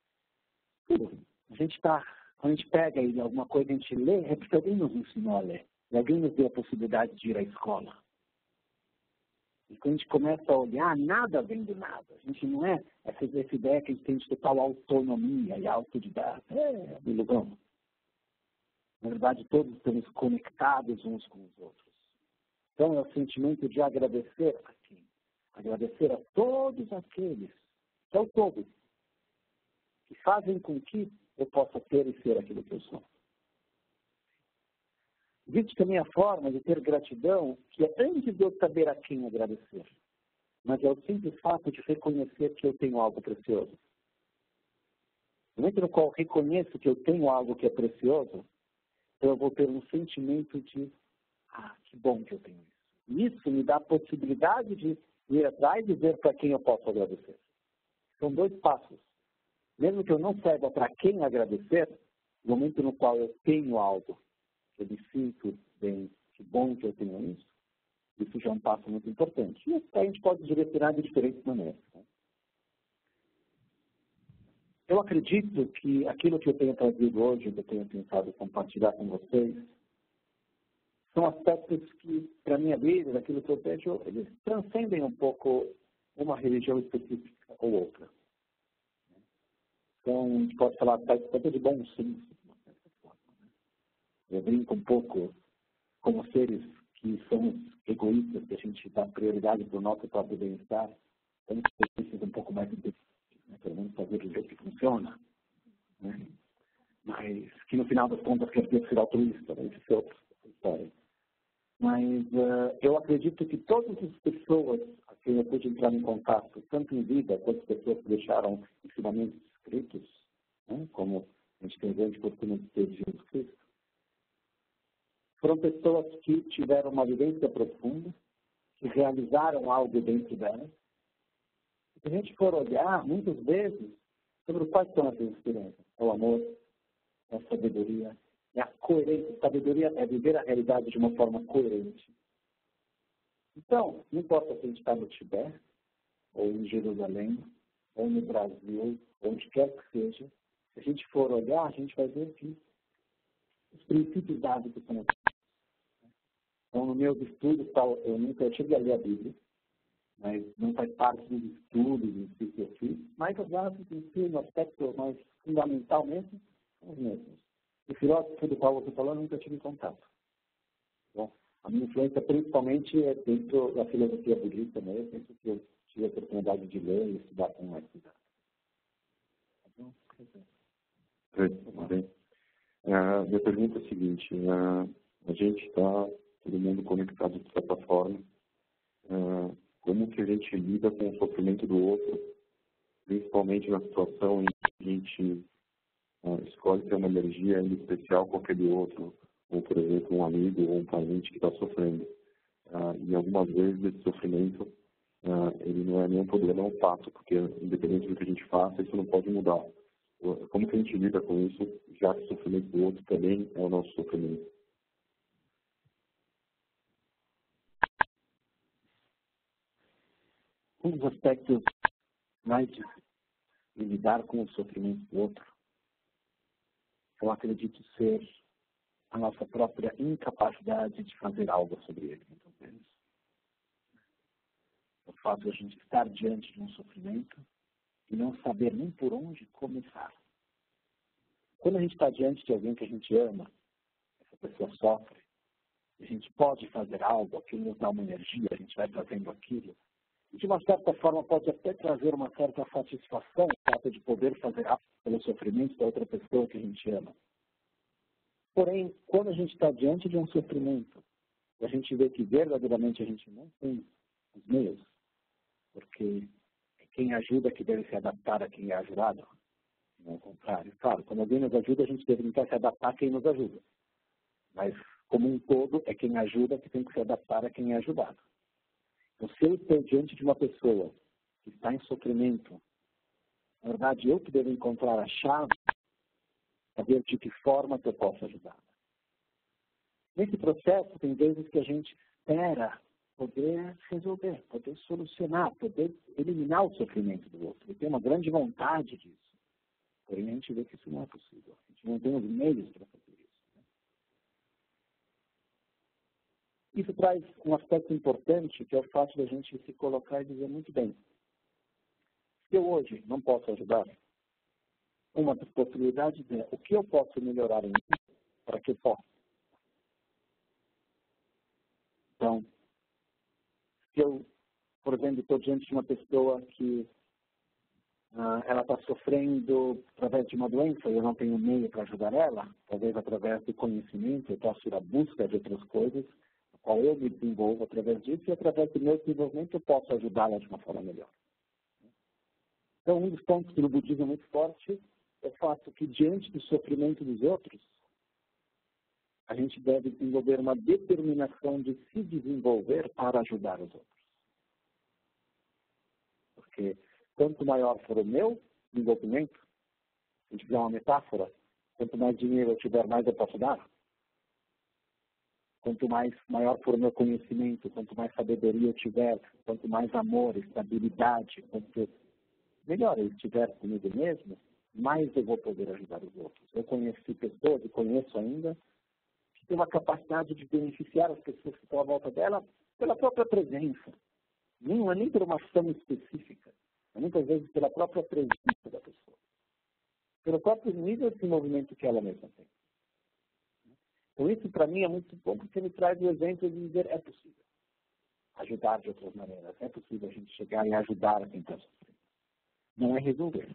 a gente está, quando a gente pega aí alguma coisa e a gente lê, é porque alguém nos ensinou a ler. E alguém nos deu a possibilidade de ir à escola. E quando a gente começa a olhar, nada vem do nada. A gente não é essa, essa ideia que a gente tem de total autonomia e autodidata. É, ilugão. Na verdade, todos estamos conectados uns com os outros. Então, é o sentimento de agradecer a quem? Agradecer a todos aqueles, que é o todo, que fazem com que eu possa ter e ser aquilo que eu sou. Existe também a forma de ter gratidão, que é antes de eu saber a quem agradecer, mas é o simples fato de reconhecer que eu tenho algo precioso. No momento no qual eu reconheço que eu tenho algo que é precioso, então eu vou ter um sentimento de, ah, que bom que eu tenho isso. E isso me dá a possibilidade de ir atrás e ver para quem eu posso agradecer. São dois passos. Mesmo que eu não saiba para quem agradecer, no momento no qual eu tenho algo, eu me sinto bem, que bom que eu tenho isso, isso já é um passo muito importante. E a gente pode direcionar de diferentes maneiras. Né? Eu acredito que aquilo que eu tenho trazido hoje, que eu tenho tentado compartilhar com vocês, são aspectos que, para a minha vida, daquilo que eu vejo, eles transcendem um pouco uma religião específica ou outra. Então, a gente pode falar até de bom senso. Eu brinco um pouco como seres que somos egoístas, que a gente dá prioridade para o nosso próprio bem-estar, a gente precisa um pouco mais de né, pelo menos fazer do jeito que funciona, né? Mas que no final das contas quer dizer ser altruísta, né? Isso é outra história. Mas uh, eu acredito que todas as pessoas a quem eu pude entrar em contato, tanto em vida quanto as pessoas que deixaram ensinamentos escritos, né, como a gente tem grande costume de ter de Jesus Cristo, foram pessoas que tiveram uma vivência profunda, que realizaram algo dentro delas. Se a gente for olhar, muitas vezes, sobre quais são essas experiências. É o amor, é a sabedoria, é a coerência. Sabedoria é viver a realidade de uma forma coerente. Então, não importa se a gente está no Tibete, ou em Jerusalém, ou no Brasil, onde quer que seja, se a gente for olhar, a gente vai ver que os princípios básicos são aqui. Então, no meus estudos, eu nunca eu cheguei a ler a Bíblia, mas não faz parte dos estudos em si que eu fiz, mas as bases em si, no aspecto mais fundamental mesmo, são os mesmos. O filósofo do qual você falou, eu nunca tive contato. Bom, a minha influência principalmente é dentro da filosofia budista mesmo, isso que eu tive a oportunidade de ler e estudar com mais cuidado. Então, Tudo bem. Uh, minha pergunta é a seguinte, uh, a gente está, todo mundo conectado de certa forma, uh, como que a gente lida com o sofrimento do outro, principalmente na situação em que a gente uh, escolhe ter uma energia especial com aquele outro, ou por exemplo um amigo ou um parente que está sofrendo. Uh, e algumas vezes esse sofrimento, uh, ele não é nenhum problema, é um fato, porque independente do que a gente faça, isso não pode mudar. Como que a gente lida com isso, já que o sofrimento do outro também é o nosso sofrimento? Um dos aspectos mais de lidar com o sofrimento do outro, eu acredito ser a nossa própria incapacidade de fazer algo sobre ele, muitas vezes. O fato de a gente estar diante de um sofrimento e não saber nem por onde começar. Quando a gente está diante de alguém que a gente ama, essa pessoa sofre, a gente pode fazer algo, aquilo nos dá uma energia, a gente vai fazendo aquilo. E de uma certa forma pode até trazer uma certa satisfação, o fato de poder fazer algo pelo sofrimento da outra pessoa que a gente ama. Porém, quando a gente está diante de um sofrimento, e a gente vê que verdadeiramente a gente não tem os meios, porque é quem ajuda que deve se adaptar a quem é ajudado, não é o contrário. Claro, quando alguém nos ajuda, a gente deve tentar se adaptar a quem nos ajuda. Mas, como um todo, é quem ajuda que tem que se adaptar a quem é ajudado. Então, se eu estou diante de uma pessoa que está em sofrimento, na verdade, eu que devo encontrar a chave para ver de que forma que eu posso ajudar. Nesse processo, tem vezes que a gente espera poder resolver, poder solucionar, poder eliminar o sofrimento do outro. Eu tenho uma grande vontade disso. Porém, a gente vê que isso não é possível. A gente não tem os meios para fazer isso. Né? Isso traz um aspecto importante, que é o fato da gente se colocar e dizer muito bem. Se eu hoje não posso ajudar, uma das possibilidades é o que eu posso melhorar em mim para que eu possa. Então, se eu, por exemplo, estou diante de uma pessoa que uh, ela está sofrendo através de uma doença e eu não tenho meio para ajudar ela, talvez através do conhecimento eu possa ir à busca de outras coisas, a qual eu me desenvolvo através disso, e através do meu desenvolvimento eu posso ajudá-la de uma forma melhor. Então, um dos pontos do budismo muito forte é o fato que, diante do sofrimento dos outros, a gente deve desenvolver uma determinação de se desenvolver para ajudar os outros. Porque quanto maior for o meu desenvolvimento, se a gente fizer uma metáfora, quanto mais dinheiro eu tiver, mais eu posso dar. Quanto mais maior for o meu conhecimento, quanto mais sabedoria eu tiver, quanto mais amor, estabilidade, quanto melhor eu estiver comigo mesmo, mais eu vou poder ajudar os outros. Eu conheci pessoas e conheço ainda que têm uma capacidade de beneficiar as pessoas que estão à volta dela pela própria presença. Não é nem por uma ação específica, é muitas vezes pela própria presença da pessoa. Pelo próprio nível de desenvolvimento que ela mesma tem. Então isso para mim é muito bom, porque ele traz o exemplo de dizer é possível ajudar de outras maneiras. É possível a gente chegar e ajudar a quem está sofrendo. Não é resolver.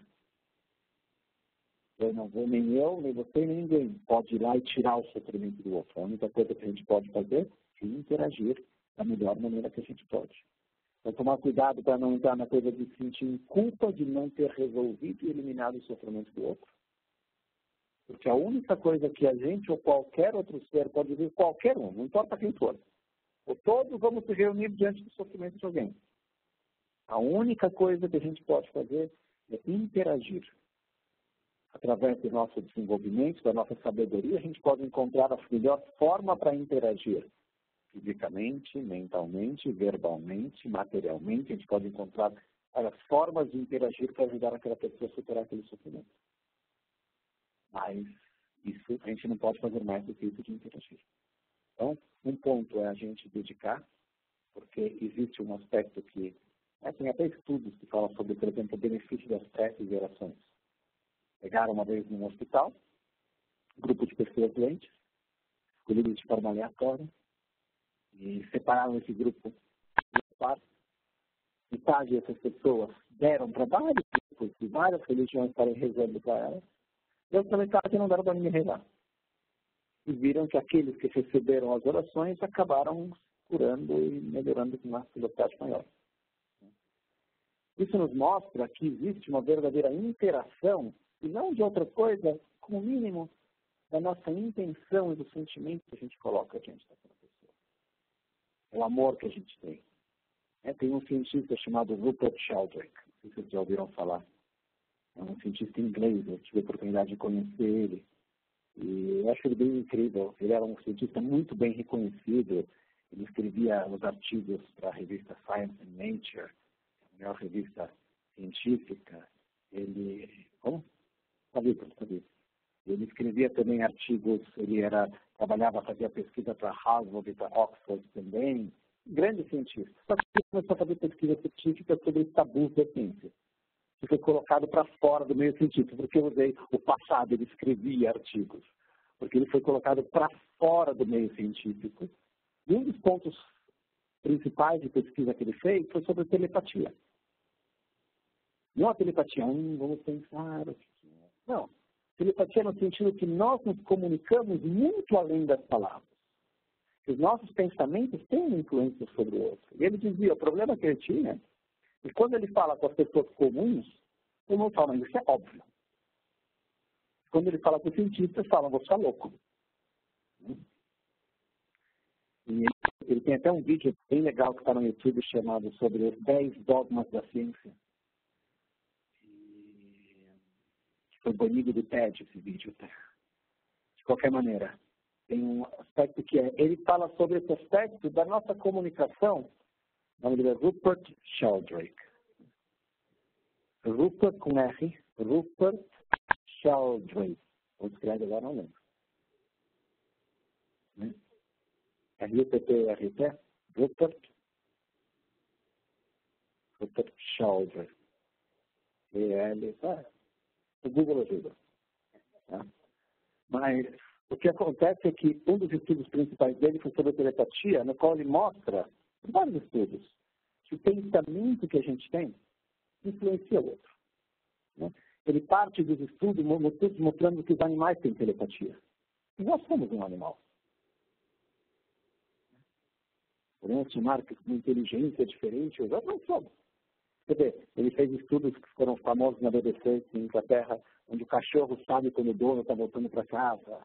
Eu não vou, nem eu, nem você, nem ninguém pode ir lá e tirar o sofrimento do outro. A única coisa que a gente pode fazer é interagir da melhor maneira que a gente pode. Então, tomar cuidado para não entrar na coisa de sentir culpa de não ter resolvido e eliminado o sofrimento do outro. Porque a única coisa que a gente ou qualquer outro ser pode dizer, qualquer um, não importa quem for, ou todos vamos se reunir diante do sofrimento de alguém. A única coisa que a gente pode fazer é interagir. Através do nosso desenvolvimento, da nossa sabedoria, a gente pode encontrar a melhor forma para interagir. Fisicamente, mentalmente, verbalmente, materialmente, a gente pode encontrar as formas de interagir para ajudar aquela pessoa a superar aquele sofrimento. Mas isso a gente não pode fazer mais do que isso de interagir. Então, um ponto é a gente dedicar, porque existe um aspecto que... É, tem até estudos que falam sobre, por exemplo, o benefício das preces e orações. Pegaram uma vez num hospital, um grupo de pessoas doentes, escolhidas de forma aleatória, e separaram esse grupo em partes. Metade dessas pessoas deram para vários grupos de várias religiões para rezando para elas, e outra metade não deram para ninguém rezar. E viram que aqueles que receberam as orações acabaram curando e melhorando com uma velocidade maior. Isso nos mostra que existe uma verdadeira interação, e não de outra coisa, com o mínimo da nossa intenção e do sentimento que a gente coloca diante daquela pessoa. É o amor que a gente tem. É, tem um cientista chamado Rupert Sheldrake, não sei se vocês já ouviram falar. É um cientista inglês, eu tive a oportunidade de conhecer ele. E eu acho ele bem incrível. Ele era um cientista muito bem reconhecido. Ele escrevia os artigos para a revista Science and Nature, a maior revista científica. Ele... Como? Está vivo, está vivo. Ele escrevia também artigos, ele era, trabalhava, fazia pesquisa para Harvard e para Oxford também. Grande cientista. Só que ele começou a fazer pesquisa científica sobre os tabus da ciência. Que foi colocado para fora do meio científico, porque eu usei o passado, ele escrevia artigos. Porque ele foi colocado para fora do meio científico. E um dos pontos principais de pesquisa que ele fez foi sobre telepatia. Não a telepatia, hum, vamos pensar o que é. Não. Telepatia no sentido que nós nos comunicamos muito além das palavras. Que os nossos pensamentos têm uma influência sobre o outro. E ele dizia, o problema que ele tinha, é que quando ele fala com as pessoas comuns, todo mundo fala, mas isso é óbvio. Quando ele fala com os cientistas, falam, você é louco. E ele, ele tem até um vídeo bem legal que está no YouTube chamado sobre os dez dogmas da ciência. Foi banido do TED esse vídeo. De qualquer maneira, tem um aspecto que é, ele fala sobre esse aspecto da nossa comunicação, o nome dele é Rupert Sheldrake. Rupert com R, Rupert Sheldrake. Vou escrever agora, não lembro. Né? R U P T R T, Rupert, Rupert Sheldrake. E L, ah, o Google ajuda. Tá? Mas o que acontece é que um dos estudos principais dele foi sobre a telepatia, no qual ele mostra, em vários estudos, que o pensamento que a gente tem influencia o outro. Né? Ele parte dos estudos mostrando que os animais têm telepatia. E nós somos um animal. Podemos chamar que uma inteligência diferente, os outros não somos. Quer dizer, ele fez estudos que foram famosos na B B C, em Inglaterra, onde o cachorro sabe quando o dono está voltando para casa.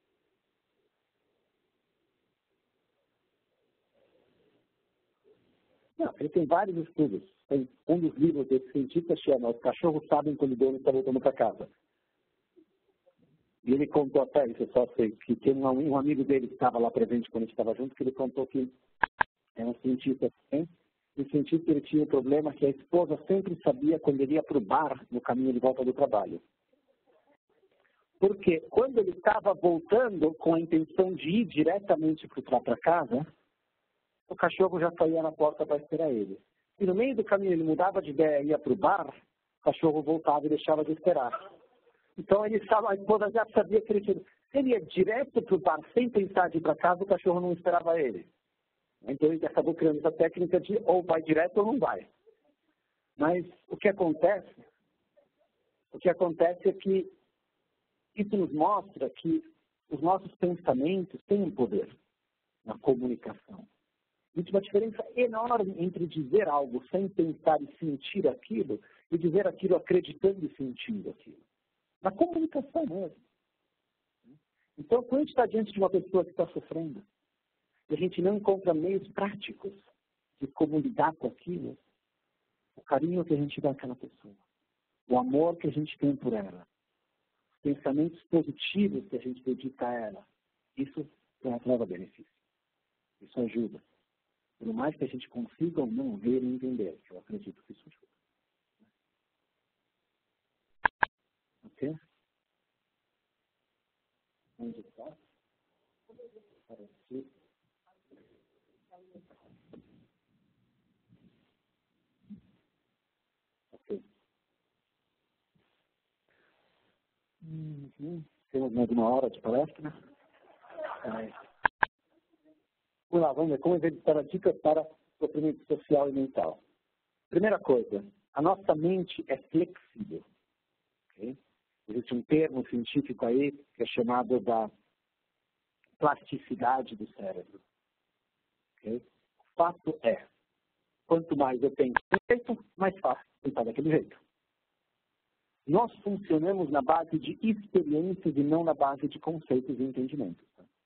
Não, ele tem vários estudos. Tem um dos livros desse cientista chama Os Cachorros Sabem Quando o Dono Está Voltando para Casa. E ele contou até, isso eu só sei, que tem um, um amigo dele que estava lá presente quando a gente estava junto, que ele contou que é um cientista também. E o cientista ele tinha um problema que a esposa sempre sabia quando ele ia para o bar no caminho de volta do trabalho. Porque quando ele estava voltando com a intenção de ir diretamente para casa, o cachorro já saía na porta para esperar ele. E no meio do caminho ele mudava de ideia e ia para o bar, o cachorro voltava e deixava de esperar. Então ele estava, a esposa já sabia que ele, tinha, se ele ia direto para o bar sem pensar de ir para casa, o cachorro não esperava ele. Então ele acabou criando essa técnica de ou vai direto ou não vai. Mas o que acontece, o que acontece é que isso nos mostra que os nossos pensamentos têm um poder na comunicação. Existe uma diferença enorme entre dizer algo sem pensar e sentir aquilo e dizer aquilo acreditando e sentindo aquilo. Na comunicação mesmo. Então, quando a gente está diante de uma pessoa que está sofrendo, e a gente não encontra meios práticos de como lidar com aquilo, o carinho que a gente dá àquela pessoa, o amor que a gente tem por ela, os pensamentos positivos que a gente dedica a ela, isso leva benefício. Isso ajuda. Por mais que a gente consiga ou não ver e entender, eu acredito que isso ajuda. Ok? Onde está? Parece. Ok. Uhum. Temos mais uma hora de palestra? É. Vamos lá, vamos ver como exercitar a dica para sofrimento social e mental. Primeira coisa, a nossa mente é flexível. Okay? Existe um termo científico aí que é chamado da plasticidade do cérebro. Okay? O fato é, quanto mais eu penso de um jeito, mais fácil pensar daquele jeito. Nós funcionamos na base de experiências e não na base de conceitos e entendimentos.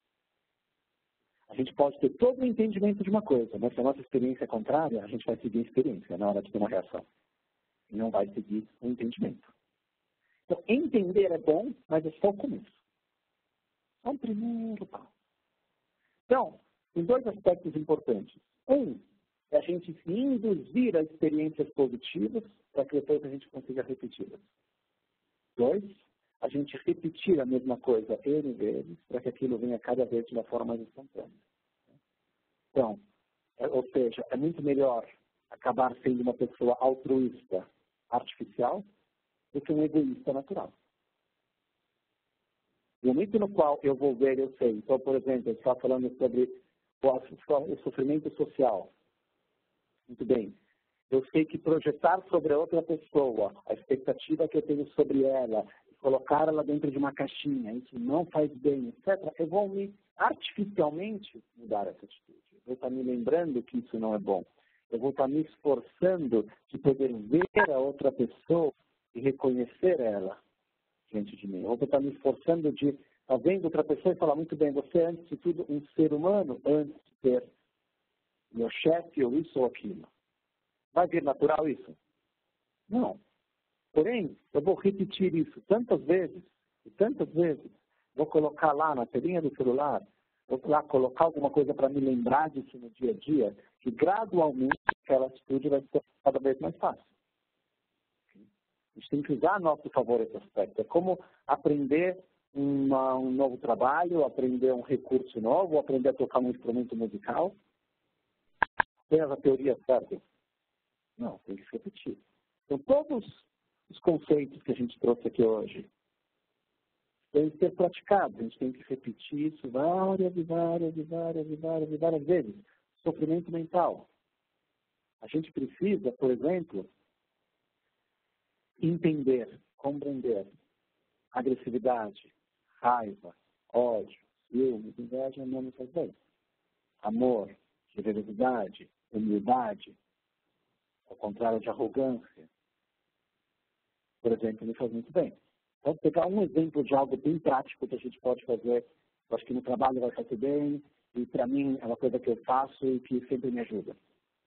A gente pode ter todo o entendimento de uma coisa, mas se a nossa experiência é contrária, a gente vai seguir a experiência na hora de ter uma reação. E não vai seguir o entendimento. Então, entender é bom, mas é só o começo. Só o primeiro passo. Então, tem dois aspectos importantes. Um, é a gente se induzir a experiências positivas para que depois a gente consiga repeti-las. Dois, a gente repetir a mesma coisa N vezes para que aquilo venha cada vez de uma forma mais instantânea. Então, é, ou seja, é muito melhor acabar sendo uma pessoa altruísta artificial do que um egoísta natural. No momento no qual eu vou ver, eu sei. Então, por exemplo, eu estava falando sobre o sofrimento social. Muito bem. Eu sei que projetar sobre a outra pessoa a expectativa que eu tenho sobre ela, colocar ela dentro de uma caixinha, isso não faz bem, etcétera, eu vou me artificialmente mudar essa atitude. Eu vou estar me lembrando que isso não é bom. Eu vou estar me esforçando de poder ver a outra pessoa e reconhecer ela diante de mim. Eu vou estar me esforçando de estar vendo outra pessoa e falar, muito bem, você é, antes de tudo, um ser humano, antes de ser meu chefe ou isso ou aquilo. Vai vir natural isso? Não. Porém, eu vou repetir isso tantas vezes, e tantas vezes, vou colocar lá na telinha do celular, vou lá colocar alguma coisa para me lembrar disso no dia a dia, que gradualmente aquela atitude vai ser cada vez mais fácil. A gente tem que usar a nosso favor esse aspecto. É como aprender uma, um novo trabalho, aprender um recurso novo, aprender a tocar um instrumento musical. Tem a teoria certa? Não, tem que se repetir. Então, todos os conceitos que a gente trouxe aqui hoje têm que ser praticados. A gente tem que repetir isso várias e várias e várias e várias e várias vezes. Sofrimento mental. A gente precisa, por exemplo, entender, compreender agressividade, raiva, ódio, ciúmes, inveja não nos faz bem. Amor, generosidade, humildade, ao contrário de arrogância, por exemplo, me faz muito bem. Vamos pegar um exemplo de algo bem prático que a gente pode fazer. Eu acho que no trabalho vai fazer bem e para mim é uma coisa que eu faço e que sempre me ajuda.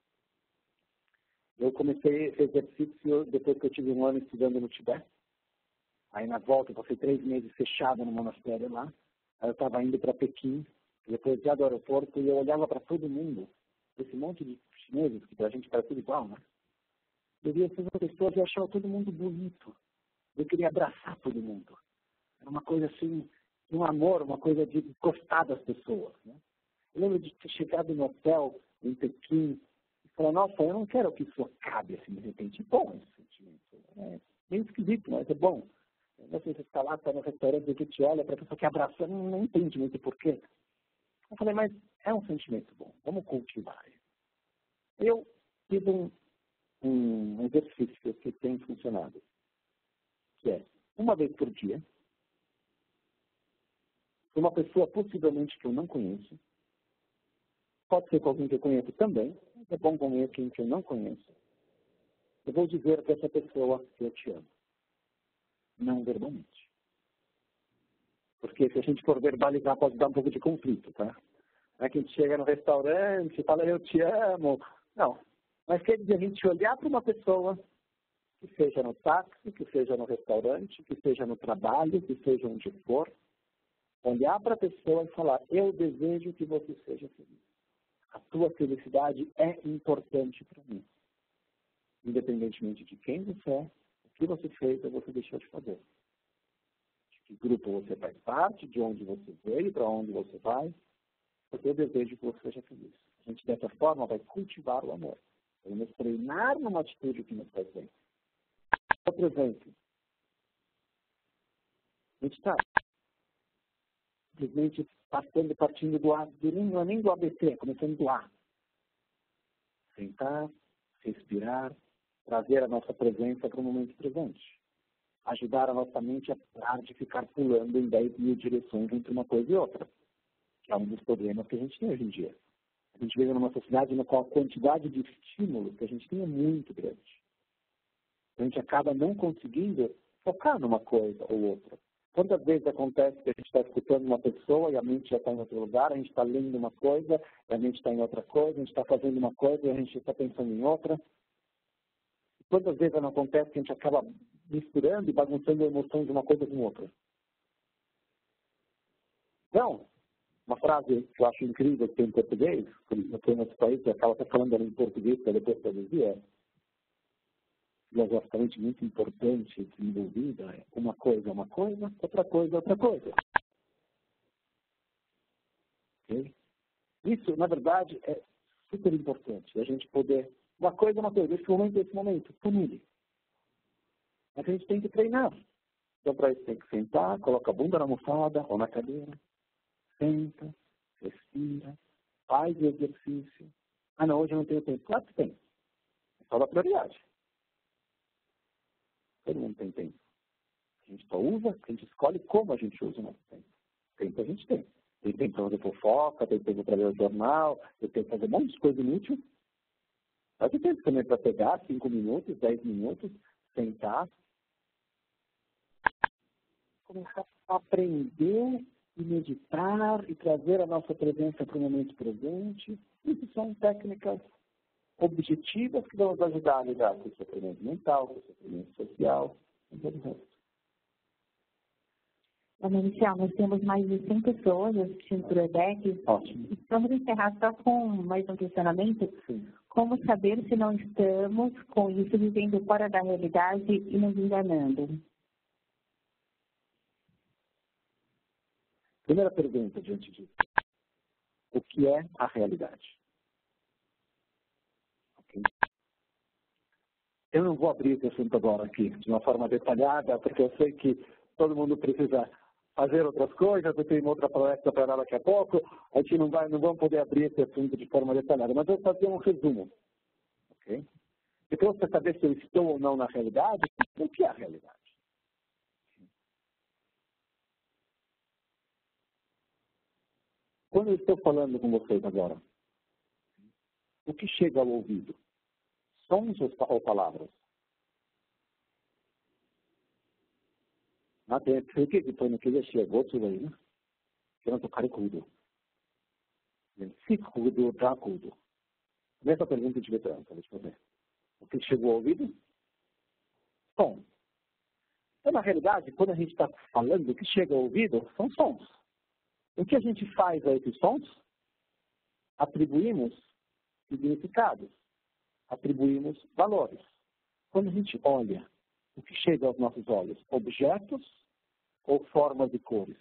Eu comecei esse exercício depois que eu tive um ano estudando no Tibete. Aí na volta eu passei três meses fechado no monastério lá. Aí eu estava indo para Pequim, depois já do aeroporto, e eu olhava para todo mundo, esse monte de chineses, que para a gente parece tudo igual, né? Eu via essas pessoas e achava todo mundo bonito. Eu queria abraçar todo mundo. Era uma coisa assim, um amor, uma coisa de gostar das pessoas, né? Eu lembro de ter chegado no hotel em Pequim e falar, nossa, eu não quero que isso acabe assim de repente. Bom esse sentimento. É meio esquisito, mas é bom. Não sei se você está lá, está no restaurante, e te olha para a pessoa que abraça, não, não entende muito porquê. Eu falei, mas é um sentimento bom, vamos cultivar. Eu fiz um, um exercício que tem funcionado, que é, uma vez por dia, uma pessoa possivelmente que eu não conheço, pode ser com alguém que eu conheço também, é bom conhecer quem que eu não conheço, eu vou dizer para essa pessoa que eu te amo. Não verbalmente. Porque se a gente for verbalizar, pode dar um pouco de conflito, tá? Não é que a gente chega no restaurante e fala, eu te amo. Não. Mas quer dizer, a gente olhar para uma pessoa, que seja no táxi, que seja no restaurante, que seja no trabalho, que seja onde for, olhar para a pessoa e falar, eu desejo que você seja feliz. A tua felicidade é importante para mim. Independentemente de quem você é, o que você fez ou você deixou de fazer. De que grupo você faz parte, de onde você veio, para onde você vai. Porque eu desejo que você seja feliz. A gente, dessa forma, vai cultivar o amor. Vamos treinar numa atitude que nos faz bem. Outro exemplo. A gente está simplesmente passando, partindo do A, não é nem do A B C, começando do A. Sentar, respirar, trazer a nossa presença para o momento presente. Ajudar a nossa mente a parar de ficar pulando em dez mil direções entre uma coisa e outra. Que é um dos problemas que a gente tem hoje em dia. A gente vive numa sociedade na qual a quantidade de estímulos que a gente tem é muito grande. A gente acaba não conseguindo focar numa coisa ou outra. Quantas vezes acontece que a gente está escutando uma pessoa e a mente já está em outro lugar, a gente está lendo uma coisa e a mente está em outra coisa, a gente está fazendo uma coisa e a gente está pensando em outra. Quantas vezes não acontece que a gente acaba misturando e bagunçando a emoção de uma coisa com outra? Então, uma frase que eu acho incrível que tem em português, que eu tenho nesse país, que acaba até falando em português para depois traduzir, é filosoficamente muito importante, desenvolvida, é uma coisa é uma coisa, outra coisa é outra coisa. Okay? Isso, na verdade, é super importante, a gente poder, uma coisa é uma coisa, esse momento é esse momento, família. Mas a gente tem que treinar. Então, para isso, tem que sentar, coloca a bunda na almofada ou na cadeira, senta, respira, faz o exercício. Ah, não, hoje eu não tenho tempo. Claro que tem. É só da prioridade. Todo mundo tem tempo. A gente só usa, a gente escolhe como a gente usa o nosso tempo. Tempo a gente tem. Tem tempo para fazer fofoca, tem tempo para ler o jornal, tem tempo para fazer um monte de coisa inútil. Mas tem tempo também para pegar cinco minutos, dez minutos, sentar, começar a aprender e meditar e trazer a nossa presença para o momento presente. Isso são técnicas objetivas que vão nos ajudar a lidar com o sofrimento mental, com o sofrimento social e todo o resto. Vamos iniciar, nós temos mais de cem pessoas assistindo por EDEC. Ótimo. Vamos encerrar só com mais um questionamento. Sim. Como saber se não estamos com isso vivendo fora da realidade e nos enganando? Primeira pergunta diante disso. O que é a realidade? Okay. Eu não vou abrir esse assunto agora aqui de uma forma detalhada, porque eu sei que todo mundo precisa fazer outras coisas, eu tenho outra palestra para dar daqui a pouco, a gente não, vai, não vamos poder abrir esse assunto de forma detalhada, mas eu vou fazer um resumo. Okay? Então, você saber se eu estou ou não na realidade, o que é a realidade? Quando eu estou falando com vocês agora, o que chega ao ouvido? Sons ou palavras? Ah, tem que que põe naquele chegou tudo aí, né? Que não tocar cudo. Se cudo, dá cudo. Nessa pergunta de veterano, deixa eu ver. O que chegou ao ouvido? Som. Então, na realidade, quando a gente está falando, o que chega ao ouvido são sons. O que a gente faz a esses sons? Atribuímos significados. Atribuímos valores. Quando a gente olha, o que chega aos nossos olhos? Objetos ou formas e cores?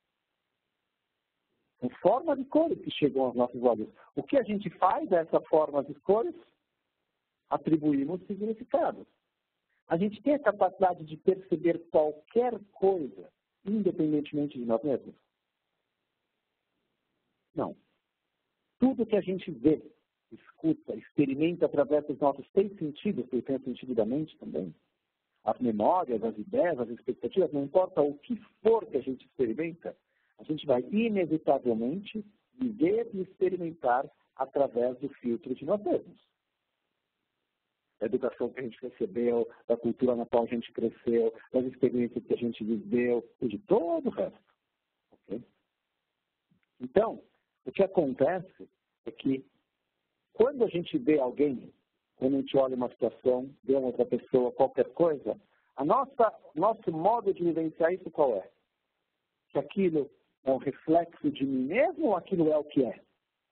São formas e cores que chegam aos nossos olhos. O que a gente faz a essas formas e cores? Atribuímos significados. A gente tem a capacidade de perceber qualquer coisa, independentemente de nós mesmos? Não. Tudo que a gente vê, escuta, experimenta através dos nossos seis sentidos, que tem o sentido da mente também, as memórias, as ideias, as expectativas, não importa o que for que a gente experimenta, a gente vai inevitavelmente viver e experimentar através do filtro de nós mesmos. Da educação que a gente recebeu, da cultura na qual a gente cresceu, das experiências que a gente viveu, e de todo o resto. Okay? Então, o que acontece é que quando a gente vê alguém, quando a gente olha uma situação, vê uma outra pessoa, qualquer coisa, a nossa, nosso modo de vivenciar isso qual é? Que aquilo é um reflexo de mim mesmo ou aquilo é o que é?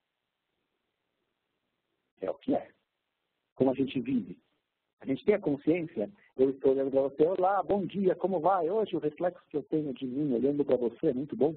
É o que é. Como a gente vive. A gente tem a consciência, eu estou olhando para você, olá, bom dia, como vai? Hoje o reflexo que eu tenho de mim olhando para você é muito bom.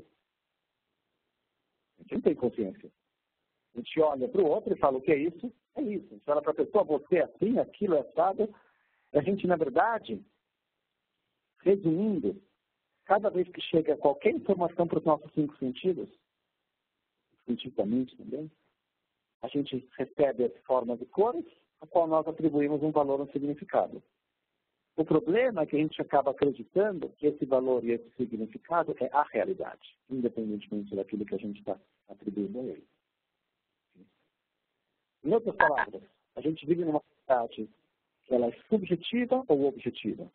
A gente não tem consciência. A gente olha para o outro e fala, o que é isso? É isso. A gente olha para a pessoa, você é assim, aquilo é assado. A gente, na verdade, resumindo, cada vez que chega qualquer informação para os nossos cinco sentidos, cientificamente também, a gente recebe as formas e cores, a qual nós atribuímos um valor, um significado. O problema é que a gente acaba acreditando que esse valor e esse significado é a realidade, independentemente daquilo que a gente está atribuindo a ele. Em outras palavras, a gente vive numa sociedade que ela é subjetiva ou objetiva?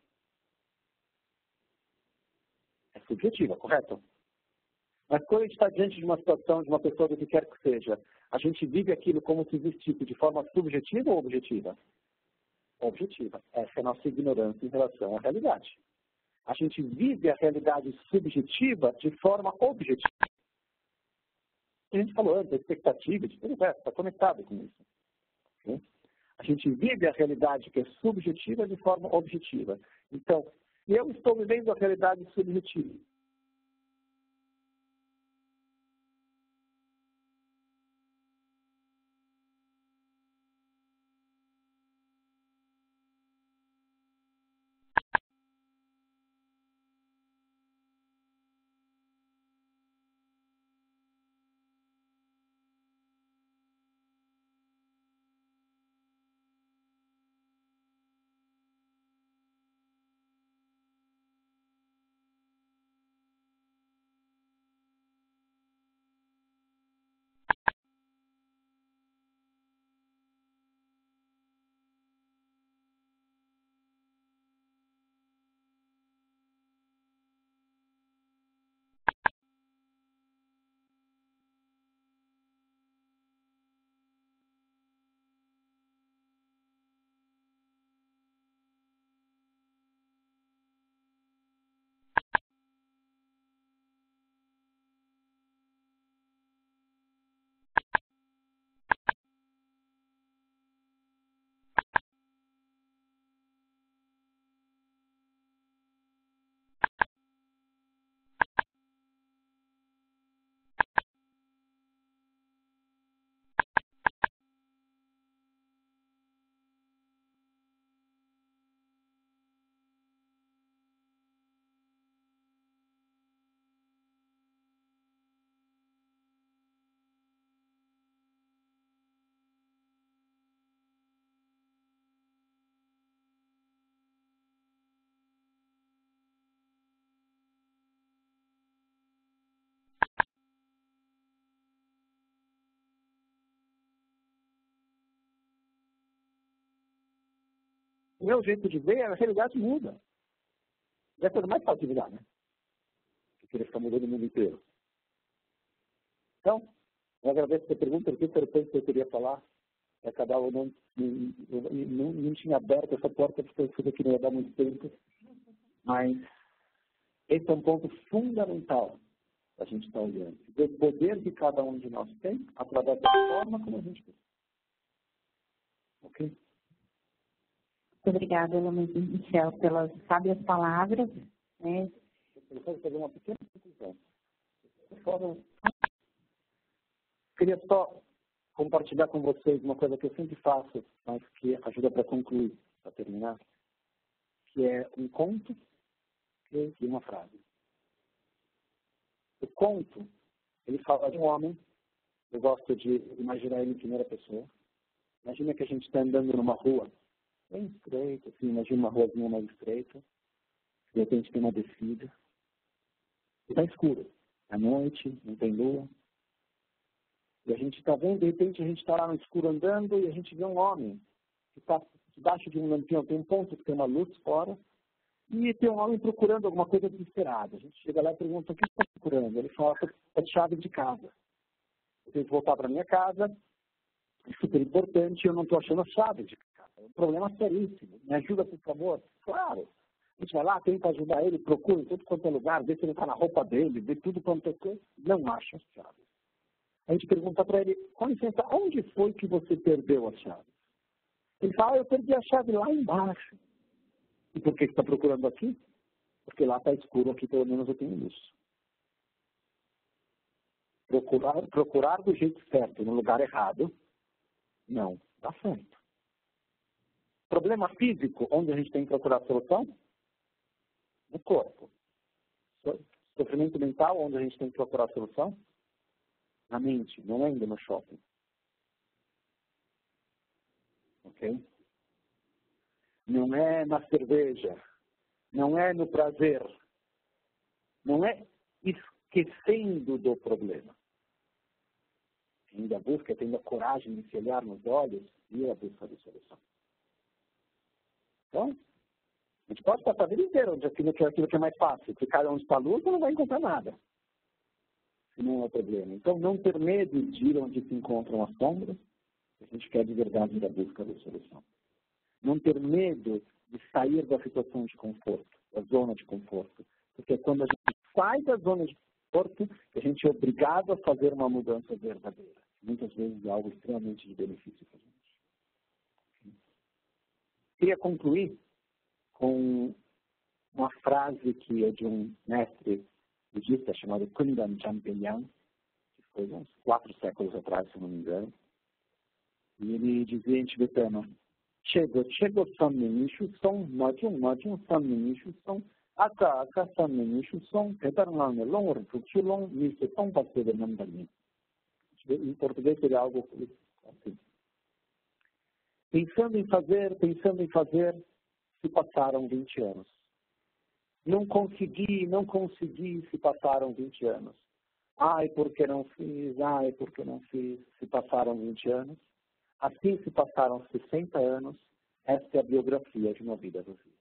É subjetiva, correto? Mas quando a gente está diante de uma situação, de uma pessoa, do que quer que seja, a gente vive aquilo como se existisse de forma subjetiva ou objetiva? Objetiva. Essa é a nossa ignorância em relação à realidade. A gente vive a realidade subjetiva de forma objetiva. A gente falou antes, a expectativa de tudo resto está conectado com isso. Okay? A gente vive a realidade que é subjetiva de forma objetiva. Então, se eu estou vivendo a realidade subjetiva, o meu jeito de ver, a realidade muda. É a coisa mais fácil de mudar, né? Eu queria ficar mudando o mundo inteiro. Então, eu agradeço a pergunta, porque interessante que eu queria falar. É cada um não, não, não, não tinha aberto essa porta, porque eu soube que não ia dar muito tempo. Mas esse é um ponto fundamental que a gente está olhando. O poder que cada um de nós tem, através da forma como a gente vê. Ok? Muito obrigada, Michel, pelas sábias palavras. Né? Eu quero fazer uma pequena conclusão. Queria só compartilhar com vocês uma coisa que eu sempre faço, mas que ajuda para concluir, para terminar, que é um conto e uma frase. O conto, ele fala de um homem, eu gosto de imaginar ele em primeira pessoa. Imagina que a gente está andando numa rua bem estreita, assim, imagina uma ruazinha mais estreita, de repente tem uma descida, e está escuro, à noite, não tem lua. E a gente está vendo, de repente a gente está lá no escuro andando e a gente vê um homem que está debaixo de um lampião, tem um ponto que tem uma luz fora, e tem um homem procurando alguma coisa desesperada. A gente chega lá e pergunta, o que você está procurando? Ele fala, a chave de casa. Eu tenho que voltar para minha casa, é super importante, eu não estou achando a chave de casa. É um problema seríssimo. Me ajuda, por favor? Claro. A gente vai lá, tenta ajudar ele, procura em todo quanto é lugar, vê se ele está na roupa dele, vê tudo quanto é coisa, não acha a chave. A gente pergunta para ele, com licença, onde foi que você perdeu a chave? Ele fala, ah, eu perdi a chave lá embaixo. E por que você está procurando aqui? Porque lá está escuro, aqui pelo menos eu tenho luz. Procurar, procurar do jeito certo, no lugar errado, não dá certo. Problema físico, onde a gente tem que procurar solução? No corpo. Sofrimento mental, onde a gente tem que procurar solução? Na mente, não é ainda no shopping. Ok? Não é na cerveja, não é no prazer, não é esquecendo do problema. Tendo a busca, tendo a coragem de se olhar nos olhos e a busca de solução. Então, a gente pode passar a vida inteira onde aquilo que é, aquilo que é mais fácil. Ficar onde está a luz, não vai encontrar nada. Se não é o problema. Então, não ter medo de ir onde se encontram as sombras, a gente quer de verdade da busca da solução. Não ter medo de sair da situação de conforto, da zona de conforto. Porque é quando a gente sai da zona de conforto que a gente é obrigado a fazer uma mudança verdadeira. Muitas vezes é algo extremamente de benefício para a gente. Queria concluir com uma frase que é de um mestre budista chamado Kundan Champelyang, que foi uns quatro séculos atrás, se não me engano. E ele dizia em tibetano, Chego, chego sanminishu song, majung, majung sanminishu song, aka, aka sanminishu song, petarnane long, ruchu long, nise song pasede namdani. Em português seria algo assim. Pensando em fazer, pensando em fazer, se passaram vinte anos. Não consegui, não consegui, se passaram vinte anos. Ai, porque não fiz, ai, porque não fiz, se passaram vinte anos. Assim se passaram sessenta anos, esta é a biografia de uma vida vazia.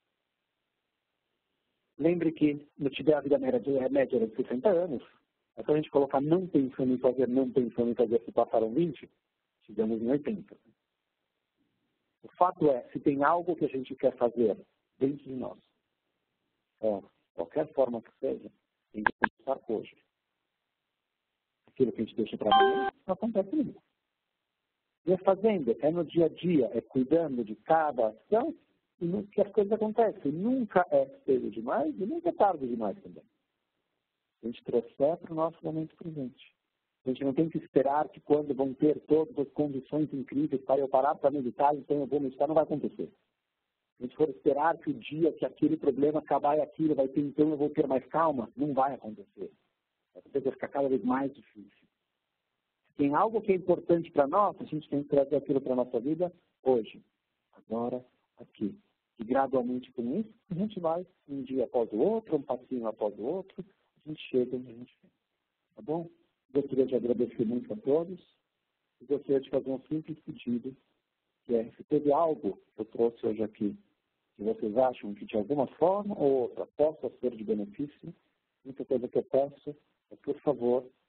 Lembre que no Tibete a vida média era de sessenta anos. É só a gente colocar não pensando em fazer, não pensando em fazer, se passaram vinte, chegamos em oitenta. O fato é, se tem algo que a gente quer fazer dentro de nós, ó, qualquer forma que seja, tem que começar hoje. Aquilo que a gente deixa para amanhã, não acontece nunca. E é fazendo, é no dia a dia, é cuidando de cada ação e que as coisas acontecem. Nunca é cedo demais e nunca é tarde demais também. A gente trouxer para o nosso momento presente. A gente não tem que esperar que quando vão ter todas as condições incríveis para eu parar para meditar, então eu vou meditar, não vai acontecer. Se a gente for esperar que o dia que aquele problema acabar e aquilo vai ter, então eu vou ter mais calma, não vai acontecer. Vai ficar cada vez mais difícil. Tem algo que é importante para nós, a gente tem que trazer aquilo para a nossa vida hoje, agora, aqui. E gradualmente com isso, a gente vai um dia após o outro, um passinho após o outro, a gente chega onde a gente vem. Tá bom? Gostaria de agradecer muito a todos e gostaria de fazer um simples pedido que é, se teve algo que eu trouxe hoje aqui, que vocês acham que de alguma forma ou outra possa ser de benefício, muita coisa que eu peço é, por favor,